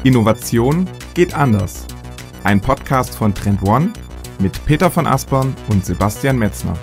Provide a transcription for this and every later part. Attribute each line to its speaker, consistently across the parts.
Speaker 1: Innovation geht anders. Ein Podcast von Trend One mit Peter von Aspern und Sebastian Metzner.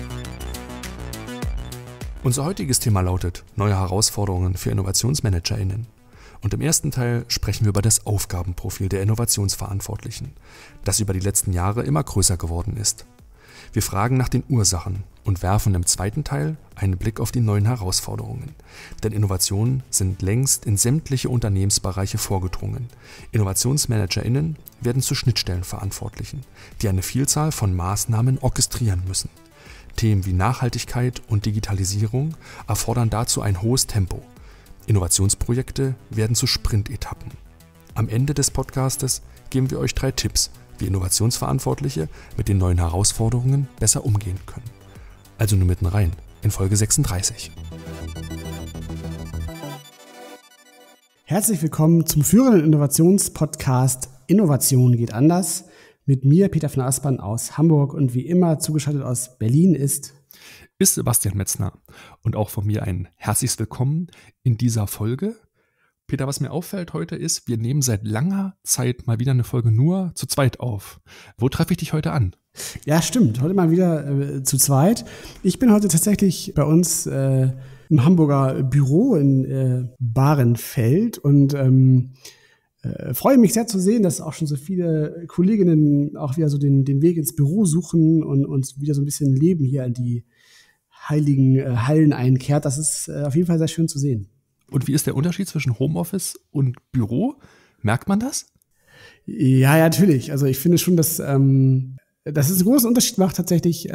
Speaker 2: Unser heutiges Thema lautet neue Herausforderungen für InnovationsmanagerInnen. Und im ersten Teil sprechen wir über das Aufgabenprofil der Innovationsverantwortlichen, das über die letzten Jahre immer größer geworden ist. Wir fragen nach den Ursachen und werfen im zweiten Teil einen Blick auf die neuen Herausforderungen. Denn Innovationen sind längst in sämtliche Unternehmensbereiche vorgedrungen. InnovationsmanagerInnen werden zu Schnittstellenverantwortlichen, die eine Vielzahl von Maßnahmen orchestrieren müssen. Themen wie Nachhaltigkeit und Digitalisierung erfordern dazu ein hohes Tempo. Innovationsprojekte werden zu Sprintetappen. Am Ende des Podcastes geben wir euch 3 Tipps, wie Innovationsverantwortliche mit den neuen Herausforderungen besser umgehen können. Also nur mitten rein in Folge 36.
Speaker 3: Herzlich willkommen zum führenden Innovationspodcast Innovation geht anders. Mit mir, Peter von Aspern aus Hamburg, und wie immer zugeschaltet aus Berlin ist
Speaker 2: Sebastian Metzner. Und auch von mir ein herzliches Willkommen in dieser Folge. Peter, was mir auffällt heute ist, wir nehmen seit langer Zeit mal wieder eine Folge nur zu zweit auf. Wo treffe ich dich heute an?
Speaker 3: Ja, stimmt. Heute mal wieder zu zweit. Ich bin heute tatsächlich bei uns im Hamburger Büro in Bahrenfeld und freue mich sehr zu sehen, dass auch schon so viele Kolleginnen auch wieder so den Weg ins Büro suchen und uns wieder so ein bisschen Leben hier in die heiligen Hallen einkehrt. Das ist auf jeden Fall sehr schön zu sehen.
Speaker 2: Und wie ist der Unterschied zwischen Homeoffice und Büro? Merkt man das?
Speaker 3: Ja, natürlich. Also ich finde schon, dass es einen großen Unterschied macht, tatsächlich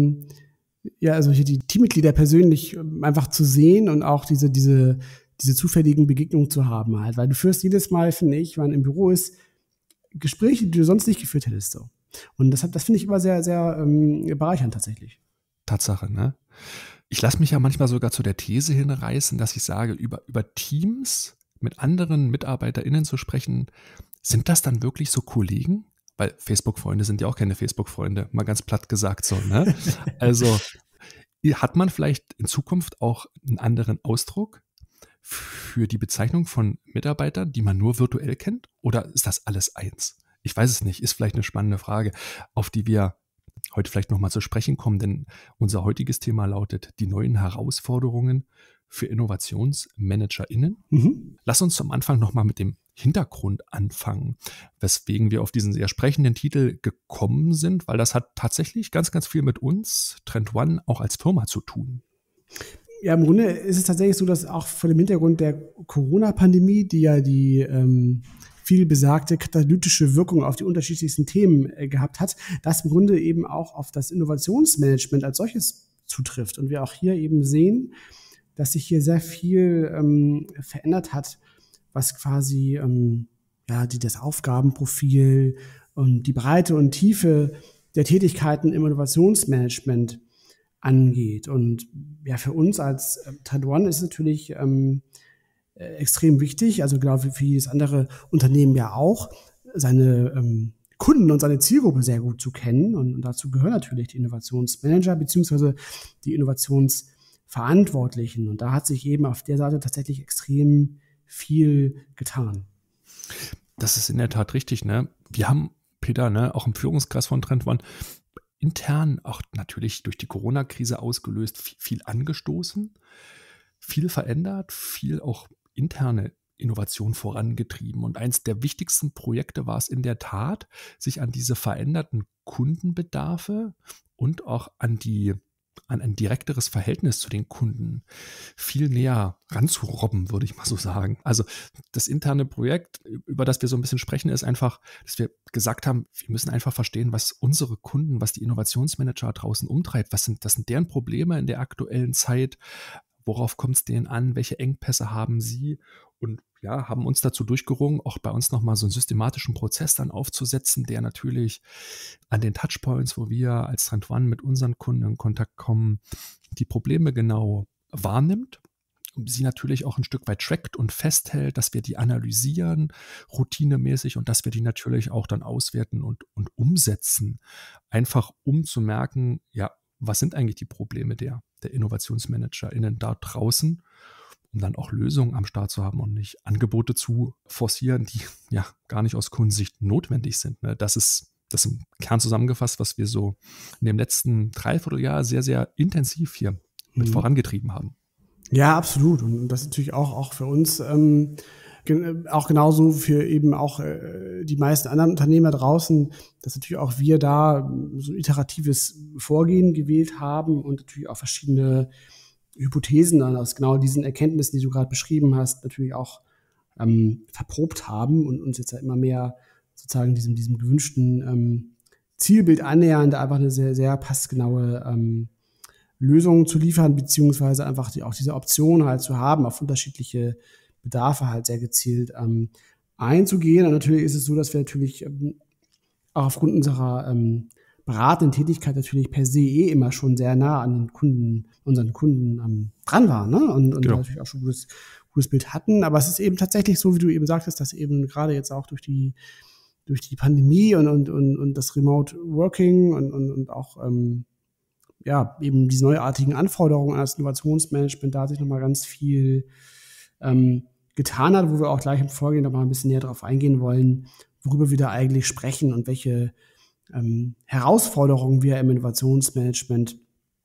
Speaker 3: also hier die Teammitglieder persönlich einfach zu sehen und auch diese zufälligen Begegnungen zu haben halt. Weil du führst jedes Mal, finde ich, wenn man im Büro ist, Gespräche, die du sonst nicht geführt hättest. So. Und das finde ich immer sehr, sehr bereichernd tatsächlich.
Speaker 2: Tatsache, ne? Ich lasse mich ja manchmal sogar zu der These hinreißen, dass ich sage, über Teams mit anderen MitarbeiterInnen zu sprechen, sind das dann wirklich so Kollegen? Weil Facebook-Freunde sind ja auch keine Facebook-Freunde, mal ganz platt gesagt so, ne? Also hat man vielleicht in Zukunft auch einen anderen Ausdruck für die Bezeichnung von Mitarbeitern, die man nur virtuell kennt? Oder ist das alles eins? Ich weiß es nicht, ist vielleicht eine spannende Frage, auf die wir heute vielleicht nochmal zu sprechen kommen, denn unser heutiges Thema lautet die neuen Herausforderungen für InnovationsmanagerInnen. Lass uns zum Anfang nochmal mit dem Hintergrund anfangen, weswegen wir auf diesen sehr sprechenden Titel gekommen sind, weil das hat tatsächlich ganz, ganz viel mit uns, Trend One, auch als Firma zu tun.
Speaker 3: Ja, im Grunde ist es tatsächlich so, dass auch vor dem Hintergrund der Corona-Pandemie, die ja die viel besagte katalytische Wirkung auf die unterschiedlichsten Themen gehabt hat, das im Grunde eben auch auf das Innovationsmanagement als solches zutrifft. Und wir auch hier eben sehen, dass sich hier sehr viel verändert hat, was quasi das Aufgabenprofil und die Breite und Tiefe der Tätigkeiten im Innovationsmanagement angeht. Und ja, für uns als Trend One ist es natürlich extrem wichtig, also glaube ich für jedes andere Unternehmen ja auch, seine Kunden und seine Zielgruppe sehr gut zu kennen. Und dazu gehören natürlich die Innovationsmanager beziehungsweise die Innovationsverantwortlichen. Und da hat sich eben auf der Seite tatsächlich extrem viel getan.
Speaker 2: Das ist in der Tat richtig, ne? Wir haben, Peter, ne, auch im Führungskreis von Trend One intern auch natürlich durch die Corona-Krise ausgelöst viel angestoßen, viel verändert, viel auch interne Innovation vorangetrieben. Und eins der wichtigsten Projekte war es in der Tat, sich an diese veränderten Kundenbedarfe und auch an ein direkteres Verhältnis zu den Kunden viel näher ranzurobben, würde ich mal so sagen. Also das interne Projekt, über das wir so ein bisschen sprechen, ist einfach, dass wir gesagt haben, wir müssen einfach verstehen, was unsere Kunden, was die Innovationsmanager draußen umtreibt. Das sind deren Probleme in der aktuellen Zeit? Worauf kommt es denen an? Welche Engpässe haben sie? Und ja, haben uns dazu durchgerungen, auch bei uns nochmal so einen systematischen Prozess dann aufzusetzen, der natürlich an den Touchpoints, wo wir als Trend One mit unseren Kunden in Kontakt kommen, die Probleme genau wahrnimmt, sie natürlich auch ein Stück weit trackt und festhält, dass wir die analysieren, routinemäßig, und dass wir die natürlich auch dann auswerten und umsetzen, einfach um zu merken, ja, was sind eigentlich die Probleme der InnovationsmanagerInnen da draußen, um dann auch Lösungen am Start zu haben und nicht Angebote zu forcieren, die ja gar nicht aus Kundensicht notwendig sind. Ne? Das ist im Kern zusammengefasst, was wir so in dem letzten Dreivierteljahr sehr, sehr intensiv hier mit vorangetrieben haben.
Speaker 3: Ja, absolut. Und das ist natürlich auch für uns auch genauso für eben auch die meisten anderen Unternehmer draußen, dass natürlich auch wir da so ein iteratives Vorgehen gewählt haben und natürlich auch verschiedene Hypothesen dann aus genau diesen Erkenntnissen, die du gerade beschrieben hast, natürlich auch verprobt haben und uns jetzt ja immer mehr sozusagen diesem gewünschten Zielbild annähern, da einfach eine sehr, sehr passgenaue Lösung zu liefern, beziehungsweise einfach auch diese Option halt zu haben, auf unterschiedliche Bedarfe halt sehr gezielt einzugehen. Und natürlich ist es so, dass wir natürlich auch aufgrund unserer beratenden Tätigkeit natürlich per se immer schon sehr nah an den Kunden, unseren Kunden dran waren, ne? Und
Speaker 2: genau.
Speaker 3: natürlich auch schon gutes Bild hatten. Aber es ist eben tatsächlich so, wie du eben sagtest, dass eben gerade jetzt auch durch die Pandemie und das Remote Working und auch eben diese neuartigen Anforderungen an das Innovationsmanagement, da sich nochmal ganz viel getan hat, wo wir auch gleich im Vorgehen nochmal ein bisschen näher drauf eingehen wollen, worüber wir da eigentlich sprechen und welche Herausforderungen wir im Innovationsmanagement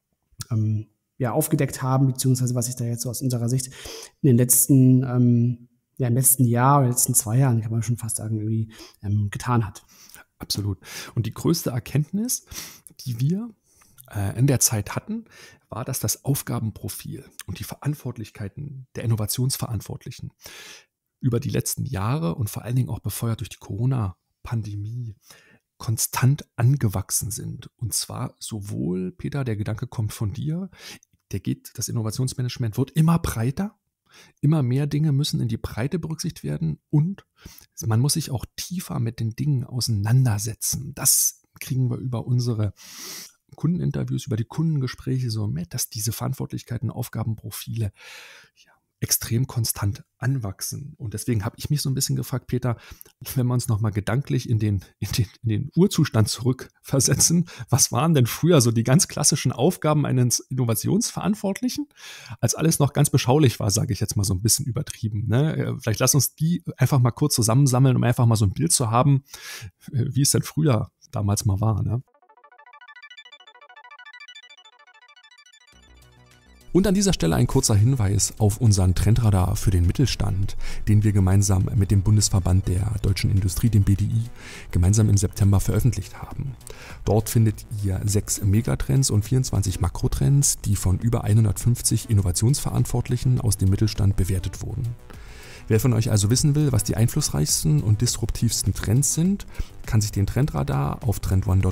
Speaker 3: aufgedeckt haben, beziehungsweise was sich da jetzt so aus unserer Sicht in den letzten im letzten Jahr oder letzten 2 Jahren, kann man schon fast sagen, irgendwie getan hat.
Speaker 2: Absolut. Und die größte Erkenntnis, die wir in der Zeit hatten, war, dass das Aufgabenprofil und die Verantwortlichkeiten der Innovationsverantwortlichen über die letzten Jahre und vor allen Dingen auch befeuert durch die Corona-Pandemie konstant angewachsen sind. Und zwar sowohl, Peter, der Gedanke kommt von dir, das Innovationsmanagement wird immer breiter, immer mehr Dinge müssen in die Breite berücksichtigt werden und man muss sich auch tiefer mit den Dingen auseinandersetzen. Das kriegen wir über unsere Kundeninterviews, über die Kundengespräche so mit, dass diese Verantwortlichkeiten, Aufgabenprofile extrem konstant anwachsen. Und deswegen habe ich mich so ein bisschen gefragt, Peter, wenn wir uns nochmal gedanklich in den Urzustand zurückversetzen, was waren denn früher so die ganz klassischen Aufgaben eines Innovationsverantwortlichen, als alles noch ganz beschaulich war, sage ich jetzt mal so ein bisschen übertrieben. Ne? Vielleicht lass uns die einfach mal kurz zusammensammeln, um einfach mal so ein Bild zu haben, wie es denn früher damals mal war. Ne? Und an dieser Stelle ein kurzer Hinweis auf unseren Trendradar für den Mittelstand, den wir gemeinsam mit dem Bundesverband der Deutschen Industrie, dem BDI, gemeinsam im September veröffentlicht haben. Dort findet ihr 6 Megatrends und 24 Makrotrends, die von über 150 Innovationsverantwortlichen aus dem Mittelstand bewertet wurden. Wer von euch also wissen will, was die einflussreichsten und disruptivsten Trends sind, kann sich den Trendradar auf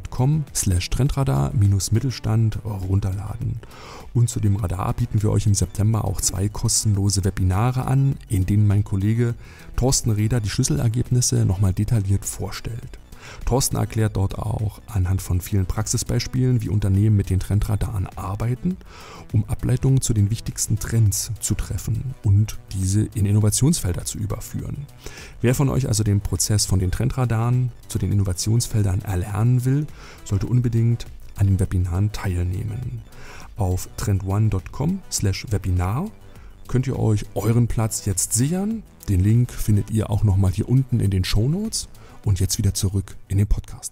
Speaker 2: trendone.com/trendradar-Mittelstand runterladen. Und zu dem Radar bieten wir euch im September auch 2 kostenlose Webinare an, in denen mein Kollege Thorsten Reder die Schlüsselergebnisse nochmal detailliert vorstellt. Thorsten erklärt dort auch anhand von vielen Praxisbeispielen, wie Unternehmen mit den Trendradaren arbeiten, um Ableitungen zu den wichtigsten Trends zu treffen und diese in Innovationsfelder zu überführen. Wer von euch also den Prozess von den Trendradaren zu den Innovationsfeldern erlernen will, sollte unbedingt an den Webinaren teilnehmen. Auf trendone.com/Webinar könnt ihr euch euren Platz jetzt sichern. Den Link findet ihr auch nochmal hier unten in den Shownotes. Und jetzt wieder zurück in den Podcast.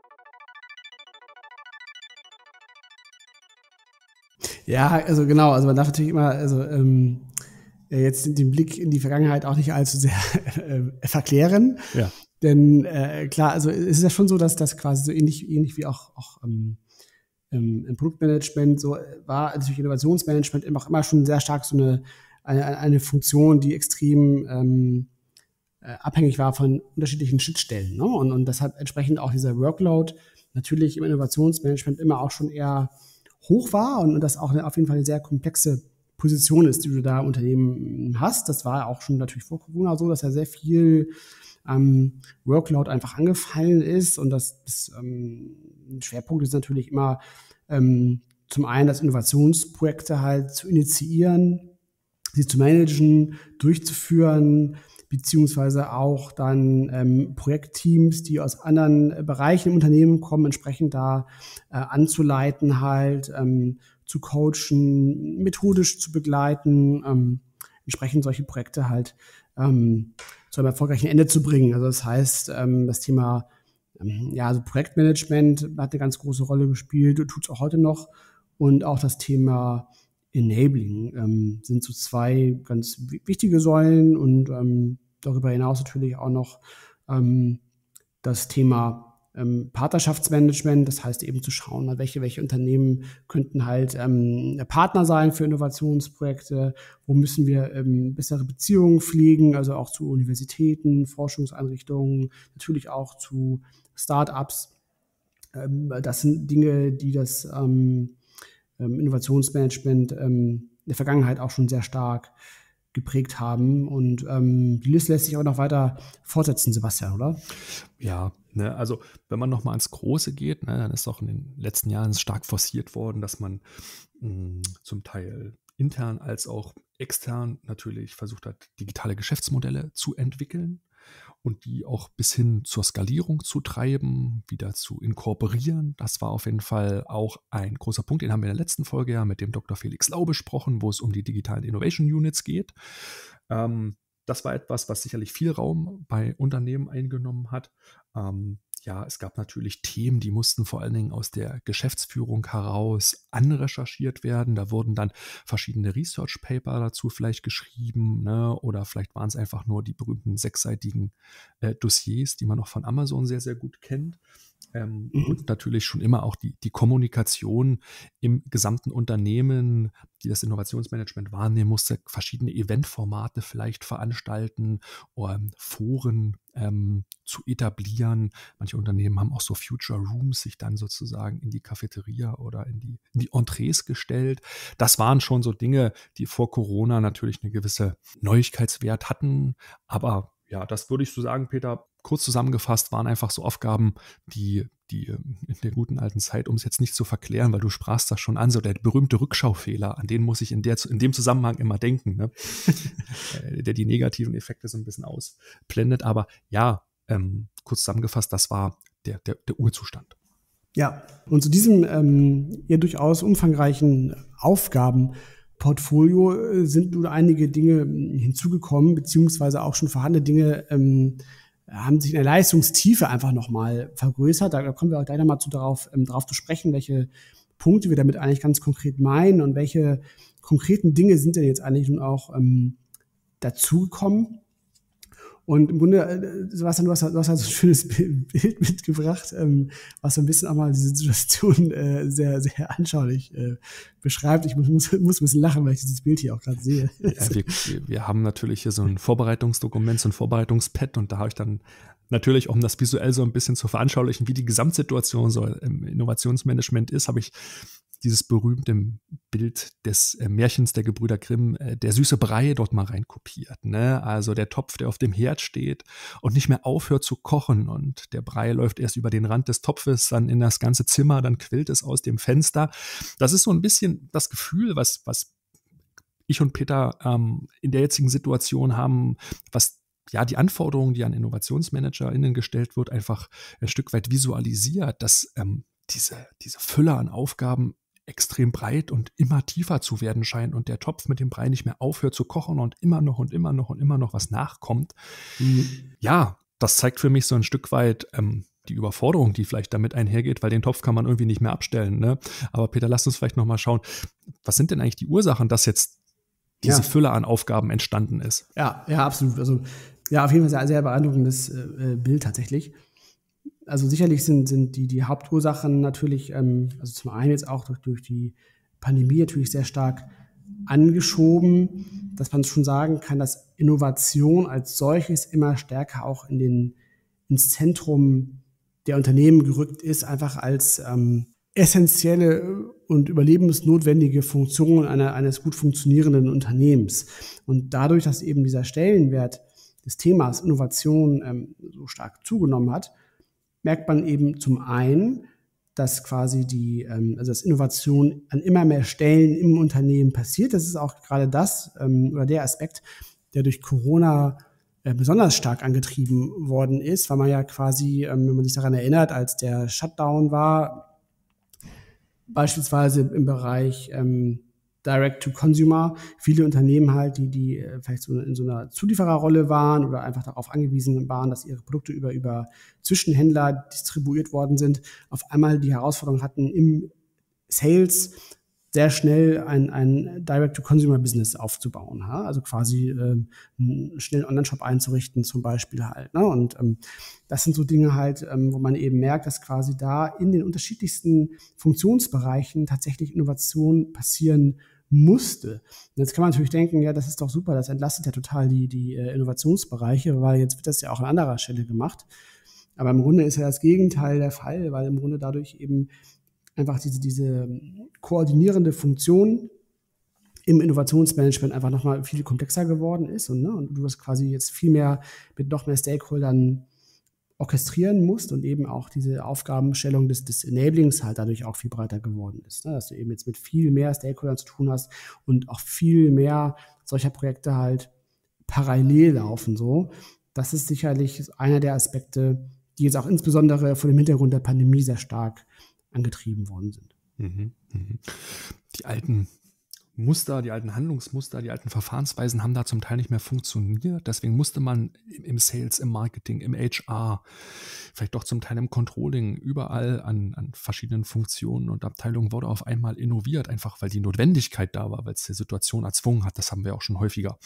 Speaker 3: Ja, also genau, also man darf natürlich immer, jetzt den Blick in die Vergangenheit auch nicht allzu sehr verklären.
Speaker 2: Ja.
Speaker 3: Denn klar, also es ist ja schon so, dass das quasi so ähnlich wie auch im Produktmanagement so war natürlich Innovationsmanagement immer schon sehr stark so eine Funktion, die extrem abhängig war von unterschiedlichen Schnittstellen. Ne? Und deshalb entsprechend auch dieser Workload natürlich im Innovationsmanagement immer auch schon eher hoch war und das auch auf jeden Fall eine sehr komplexe Position ist, die du da im Unternehmen hast. Das war auch schon natürlich vor Corona so, dass ja sehr viel Workload einfach angefallen ist und das Schwerpunkt ist natürlich immer zum einen, das Innovationsprojekte halt zu initiieren, sie zu managen, durchzuführen, beziehungsweise auch dann Projektteams, die aus anderen Bereichen im Unternehmen kommen, entsprechend da anzuleiten, halt zu coachen, methodisch zu begleiten, entsprechend solche Projekte halt zu einem erfolgreichen Ende zu bringen. Also das heißt, das Thema also Projektmanagement hat eine ganz große Rolle gespielt, tut es auch heute noch. Und auch das Thema Enabling sind so zwei ganz wichtige Säulen und darüber hinaus natürlich auch noch das Thema Partnerschaftsmanagement, das heißt eben zu schauen, welche Unternehmen könnten halt Partner sein für Innovationsprojekte, wo müssen wir bessere Beziehungen pflegen, also auch zu Universitäten, Forschungseinrichtungen, natürlich auch zu Start-ups. Das sind Dinge, die das Innovationsmanagement in der Vergangenheit auch schon sehr stark geprägt haben. Und die Liste lässt sich aber noch weiter fortsetzen, Sebastian, oder?
Speaker 2: Ja, also wenn man nochmal ans Große geht, dann ist auch in den letzten Jahren stark forciert worden, dass man zum Teil intern als auch extern natürlich versucht hat, digitale Geschäftsmodelle zu entwickeln und die auch bis hin zur Skalierung zu treiben, wieder zu inkorporieren. Das war auf jeden Fall auch ein großer Punkt, den haben wir in der letzten Folge ja mit dem Dr. Felix Lau besprochen, wo es um die digitalen Innovation Units geht. Das war etwas, was sicherlich viel Raum bei Unternehmen eingenommen hat. Es gab natürlich Themen, die mussten vor allen Dingen aus der Geschäftsführung heraus anrecherchiert werden. Da wurden dann verschiedene Research Paper dazu vielleicht geschrieben, oder vielleicht waren es einfach nur die berühmten 6-seitigen Dossiers, die man auch von Amazon sehr, sehr gut kennt. Und natürlich schon immer auch die Kommunikation im gesamten Unternehmen, die das Innovationsmanagement wahrnehmen musste, verschiedene Eventformate vielleicht veranstalten, Foren zu etablieren. Manche Unternehmen haben auch so Future Rooms sich dann sozusagen in die Cafeteria oder in die Entrees gestellt. Das waren schon so Dinge, die vor Corona natürlich eine gewisse Neuigkeitswert hatten. Aber ja, das würde ich so sagen, Peter, kurz zusammengefasst waren einfach so Aufgaben, die in der guten alten Zeit, um es jetzt nicht zu verklären, weil du sprachst das schon an, so der berühmte Rückschaufehler, an den muss ich in dem Zusammenhang immer denken, der die negativen Effekte so ein bisschen ausblendet. Aber ja, kurz zusammengefasst, das war der Urzustand.
Speaker 3: Ja, und zu diesem durchaus umfangreichen Aufgabenportfolio sind nun einige Dinge hinzugekommen, beziehungsweise auch schon vorhandene Dinge haben sich in der Leistungstiefe einfach nochmal vergrößert. Da kommen wir auch gleich nochmal darauf zu sprechen, welche Punkte wir damit eigentlich ganz konkret meinen und welche konkreten Dinge sind denn jetzt eigentlich nun auch dazugekommen. Und im Grunde, Sebastian, du hast halt so ein schönes Bild mitgebracht, was so ein bisschen auch mal diese Situation sehr, sehr anschaulich beschreibt. Ich muss ein bisschen lachen, weil ich dieses Bild hier auch gerade sehe.
Speaker 2: Ja, wir haben natürlich hier so ein Vorbereitungsdokument, so ein Vorbereitungspad und da habe ich dann natürlich, um das visuell so ein bisschen zu veranschaulichen, wie die Gesamtsituation so im Innovationsmanagement ist, habe ich dieses berühmte Bild des Märchens der Gebrüder Grimm, der süße Brei, dort mal reinkopiert. Also der Topf, der auf dem Herd steht und nicht mehr aufhört zu kochen und der Brei läuft erst über den Rand des Topfes, dann in das ganze Zimmer, dann quillt es aus dem Fenster. Das ist so ein bisschen das Gefühl, was ich und Peter in der jetzigen Situation haben, was die Anforderungen, die an InnovationsmanagerInnen gestellt wird, einfach ein Stück weit visualisiert, dass diese Fülle an Aufgaben extrem breit und immer tiefer zu werden scheint und der Topf mit dem Brei nicht mehr aufhört zu kochen und immer noch was nachkommt. Ja, das zeigt für mich so ein Stück weit die Überforderung, die vielleicht damit einhergeht, weil den Topf kann man irgendwie nicht mehr abstellen. Aber Peter, lass uns vielleicht nochmal schauen, was sind denn eigentlich die Ursachen, dass jetzt diese Fülle an Aufgaben entstanden ist?
Speaker 3: Ja, absolut. Also auf jeden Fall sehr, sehr beeindruckendes Bild tatsächlich. Also sicherlich sind die Hauptursachen natürlich, also zum einen jetzt auch durch die Pandemie natürlich sehr stark angeschoben, dass man schon sagen kann, dass Innovation als solches immer stärker auch ins Zentrum der Unternehmen gerückt ist, einfach als essentielle und überlebensnotwendige Funktion eines gut funktionierenden Unternehmens. Und dadurch, dass eben dieser Stellenwert des Themas Innovation so stark zugenommen hat, merkt man eben zum einen, dass quasi dass Innovation an immer mehr Stellen im Unternehmen passiert. Das ist auch gerade das oder der Aspekt, der durch Corona besonders stark angetrieben worden ist, weil man ja quasi, wenn man sich daran erinnert, als der Shutdown war, beispielsweise im Bereich Direct-to-Consumer. Viele Unternehmen halt, die vielleicht so in so einer Zuliefererrolle waren oder einfach darauf angewiesen waren, dass ihre Produkte über Zwischenhändler distribuiert worden sind, auf einmal die Herausforderung hatten, im Sales sehr schnell ein Direct-to-Consumer-Business aufzubauen. Ja? Also quasi einen schnellen Online-Shop einzurichten zum Beispiel halt. Ne? Und das sind so Dinge halt, wo man eben merkt, dass quasi da in den unterschiedlichsten Funktionsbereichen tatsächlich Innovation passieren musste. Und jetzt kann man natürlich denken, ja, das ist doch super, das entlastet ja total die Innovationsbereiche, weil jetzt wird das ja auch an anderer Stelle gemacht. Aber im Grunde ist ja das Gegenteil der Fall, weil im Grunde dadurch eben einfach diese koordinierende Funktion im Innovationsmanagement einfach nochmal viel komplexer geworden ist und du das quasi jetzt viel mehr mit noch mehr Stakeholdern orchestrieren musst und eben auch diese Aufgabenstellung des Enablings halt dadurch auch viel breiter geworden ist. Ne? Dass du eben jetzt mit viel mehr Stakeholdern zu tun hast und auch viel mehr solcher Projekte halt parallel laufen. So. Das ist sicherlich einer der Aspekte, die jetzt auch insbesondere vor dem Hintergrund der Pandemie sehr stark angetrieben worden sind.
Speaker 2: Die alten Muster, die alten Handlungsmuster, die alten Verfahrensweisen haben da zum Teil nicht mehr funktioniert. Deswegen musste man im Sales, im Marketing, im HR, vielleicht doch zum Teil im Controlling, überall an verschiedenen Funktionen und Abteilungen wurde auf einmal innoviert, einfach weil die Notwendigkeit da war, weil es die Situation erzwungen hat. Das haben wir auch schon häufiger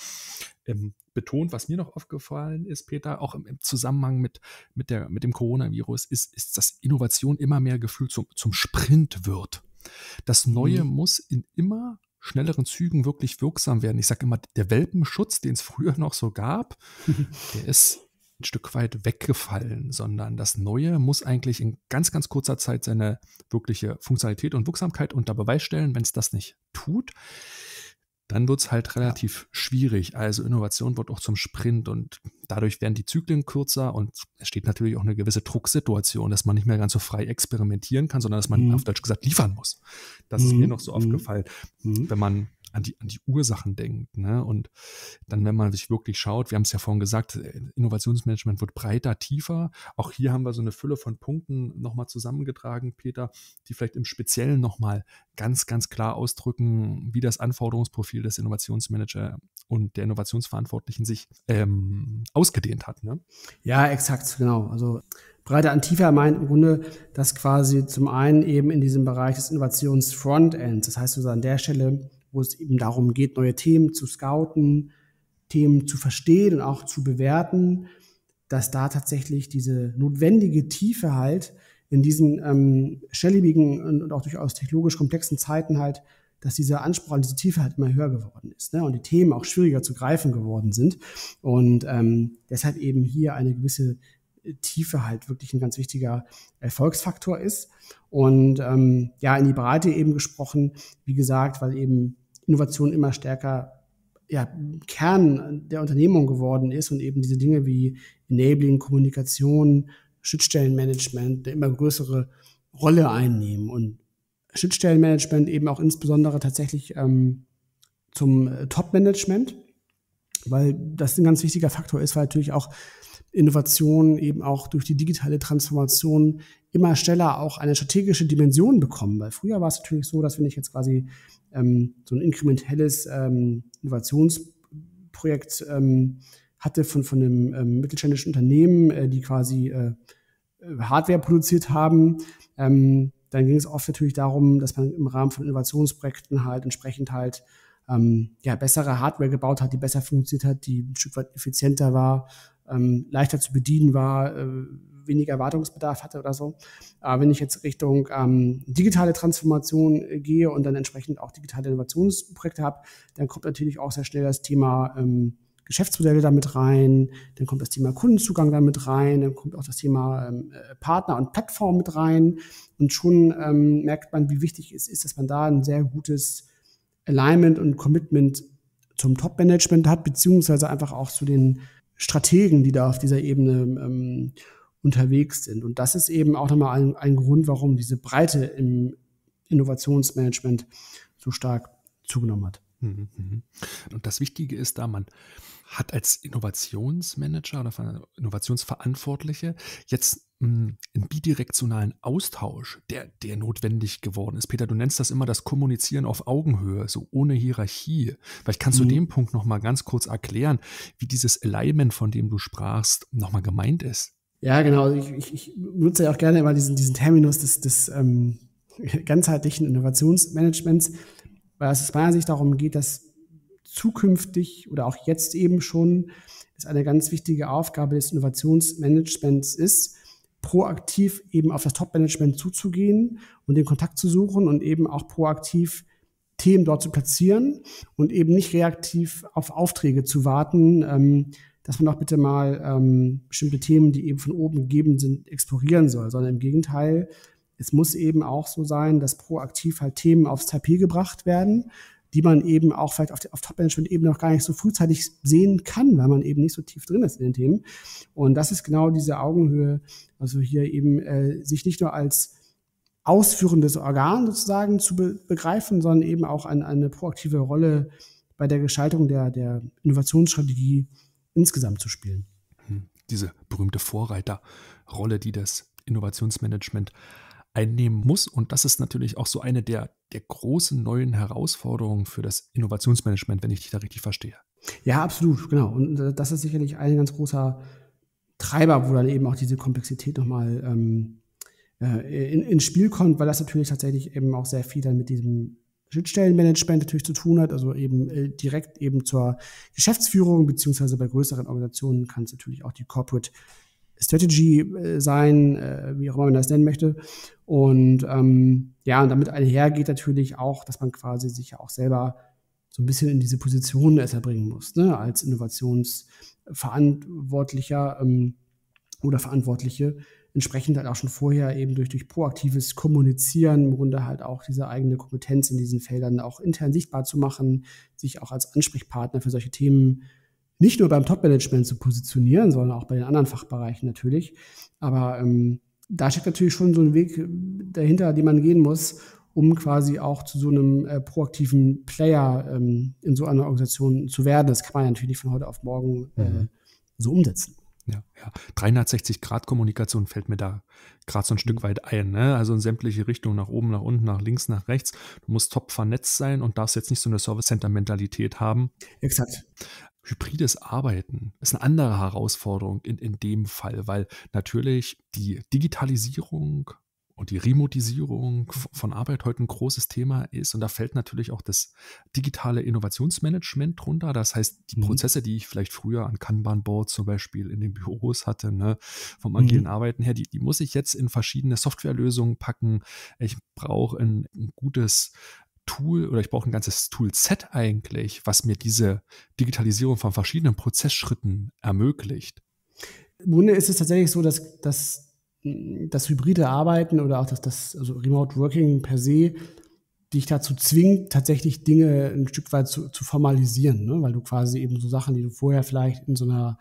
Speaker 2: betont. Was mir noch aufgefallen ist, Peter, auch im Zusammenhang mit dem Coronavirus, ist, dass Innovation immer mehr gefühlt zum Sprint wird. Das Neue muss in immer schnelleren Zügen wirklich wirksam werden. Ich sage immer, der Welpenschutz, den es früher noch so gab, der ist ein Stück weit weggefallen, sondern das Neue muss eigentlich in ganz, ganz kurzer Zeit seine wirkliche Funktionalität und Wirksamkeit unter Beweis stellen. Wenn es das nicht tut, dann wird es halt relativ schwierig. Also Innovation wird auch zum Sprint und dadurch werden die Zyklen kürzer und es steht natürlich auch eine gewisse Drucksituation, dass man nicht mehr ganz so frei experimentieren kann, sondern dass man auf Deutsch gesagt liefern muss. Das ist mir noch so aufgefallen, wenn man an die Ursachen denkt. Ne? Und dann, wenn man sich wirklich schaut, wir haben es ja vorhin gesagt, Innovationsmanagement wird breiter, tiefer. Auch hier haben wir so eine Fülle von Punkten nochmal zusammengetragen, Peter, die vielleicht im Speziellen nochmal ganz, ganz klar ausdrücken, wie das Anforderungsprofil des Innovationsmanager und der Innovationsverantwortlichen sich ausgedehnt hat. Ne?
Speaker 3: Ja, exakt, genau. Also breiter an tiefer meint im Grunde, dass quasi zum einen eben in diesem Bereich des Innovationsfrontends, das heißt also an der Stelle, wo es eben darum geht, neue Themen zu scouten, Themen zu verstehen und auch zu bewerten, dass da tatsächlich diese notwendige Tiefe halt in diesen schnelllebigen und auch durchaus technologisch komplexen Zeiten halt, dass dieser Anspruch an diese Tiefe halt immer höher geworden ist, ne? Und die Themen auch schwieriger zu greifen geworden sind. Und deshalb eben hier eine gewisse Tiefe halt wirklich ein ganz wichtiger Erfolgsfaktor ist. Und in die Breite eben gesprochen, wie gesagt, weil eben Innovation immer stärker Kern der Unternehmung geworden ist und eben diese Dinge wie Enabling, Kommunikation, Schnittstellenmanagement eine immer größere Rolle einnehmen und Schnittstellenmanagement eben auch insbesondere tatsächlich zum Top-Management, weil das ein ganz wichtiger Faktor ist, weil natürlich auch Innovation eben auch durch die digitale Transformation immer schneller auch eine strategische Dimension bekommen. Weil früher war es natürlich so, dass wenn ich jetzt quasi so ein inkrementelles Innovationsprojekt hatte von einem mittelständischen Unternehmen, die quasi Hardware produziert haben, dann ging es oft natürlich darum, dass man im Rahmen von Innovationsprojekten halt entsprechend halt bessere Hardware gebaut hat, die besser funktioniert hat, die ein Stück weit effizienter war, leichter zu bedienen war, weniger Wartungsbedarf hatte oder so. Aber wenn ich jetzt Richtung digitale Transformation gehe und dann entsprechend auch digitale Innovationsprojekte habe, dann kommt natürlich auch sehr schnell das Thema Geschäftsmodelle damit rein, dann kommt das Thema Kundenzugang damit rein, dann kommt auch das Thema Partner und Plattform mit rein und schon merkt man, wie wichtig es ist, dass man da ein sehr gutes Alignment und Commitment zum Top-Management hat, beziehungsweise einfach auch zu den Strategen, die da auf dieser Ebene unterwegs sind. Und das ist eben auch nochmal ein Grund, warum diese Breite im Innovationsmanagement so stark zugenommen hat.
Speaker 2: Mhm. Und das Wichtige ist da, man hat als Innovationsmanager oder Innovationsverantwortliche jetzt einen bidirektionalen Austausch, der notwendig geworden ist. Peter, du nennst das immer das Kommunizieren auf Augenhöhe, so ohne Hierarchie. Vielleicht kannst du den Punkt nochmal ganz kurz erklären, wie dieses Alignment, von dem du sprachst, nochmal gemeint ist.
Speaker 3: Ja, genau. Ich nutze ja auch gerne immer diesen Terminus des ganzheitlichen Innovationsmanagements, weil es aus meiner Sicht darum geht, dass zukünftig oder auch jetzt eben schon es eine ganz wichtige Aufgabe des Innovationsmanagements ist, proaktiv eben auf das Top-Management zuzugehen und den Kontakt zu suchen und eben auch proaktiv Themen dort zu platzieren und eben nicht reaktiv auf Aufträge zu warten, dass man doch bitte mal bestimmte Themen, die eben von oben gegeben sind, explorieren soll, sondern im Gegenteil, es muss eben auch so sein, dass proaktiv halt Themen aufs Tapet gebracht werden, die man eben auch vielleicht auf Top-Management-Ebene noch gar nicht so frühzeitig sehen kann, weil man eben nicht so tief drin ist in den Themen. Und das ist genau diese Augenhöhe, also hier eben sich nicht nur als ausführendes Organ sozusagen zu begreifen, sondern eben auch eine proaktive Rolle bei der Gestaltung der Innovationsstrategie insgesamt zu spielen.
Speaker 2: Diese berühmte Vorreiterrolle, die das Innovationsmanagement einnehmen muss. Und das ist natürlich auch so eine der großen neuen Herausforderungen für das Innovationsmanagement, wenn ich dich da richtig verstehe.
Speaker 3: Ja, absolut, genau. Und das ist sicherlich ein ganz großer Treiber, wo dann eben auch diese Komplexität nochmal ins Spiel kommt, weil das natürlich tatsächlich eben auch sehr viel dann mit diesem Schnittstellenmanagement natürlich zu tun hat, also eben direkt eben zur Geschäftsführung, beziehungsweise bei größeren Organisationen kann es natürlich auch die Corporate Strategy sein, wie auch immer man das nennen möchte. Und und damit einhergeht natürlich auch, dass man quasi sich ja auch selber so ein bisschen in diese Position erst bringen muss, ne? Als Innovationsverantwortlicher oder Verantwortliche, entsprechend halt auch schon vorher eben durch proaktives Kommunizieren im Grunde halt auch diese eigene Kompetenz in diesen Feldern auch intern sichtbar zu machen, sich auch als Ansprechpartner für solche Themen nicht nur beim Top-Management zu positionieren, sondern auch bei den anderen Fachbereichen natürlich. Aber da steckt natürlich schon so ein Weg dahinter, den man gehen muss, um quasi auch zu so einem proaktiven Player in so einer Organisation zu werden. Das kann man ja natürlich nicht von heute auf morgen so umsetzen.
Speaker 2: Ja. 360-Grad-Kommunikation fällt mir da gerade so ein Stück weit ein, ne? Also in sämtliche Richtungen, nach oben, nach unten, nach links, nach rechts. Du musst top vernetzt sein und darfst jetzt nicht so eine Service-Center-Mentalität haben.
Speaker 3: Exakt.
Speaker 2: Hybrides Arbeiten ist eine andere Herausforderung in dem Fall, weil natürlich die Digitalisierung und die Remotisierung von Arbeit heute ein großes Thema ist. Und da fällt natürlich auch das digitale Innovationsmanagement drunter. Das heißt, die Prozesse, die ich vielleicht früher an Kanban-Boards zum Beispiel in den Büros hatte, ne, vom agilen Arbeiten her, die muss ich jetzt in verschiedene Softwarelösungen packen. Ich brauche ein gutes Tool oder ich brauche ein ganzes Toolset eigentlich, was mir diese Digitalisierung von verschiedenen Prozessschritten ermöglicht.
Speaker 3: Im Grunde ist es tatsächlich so, dass das hybride Arbeiten oder auch also Remote Working per se dich dazu zwingt, tatsächlich Dinge ein Stück weit zu formalisieren, ne? Weil du quasi eben so Sachen, die du vorher vielleicht in so einer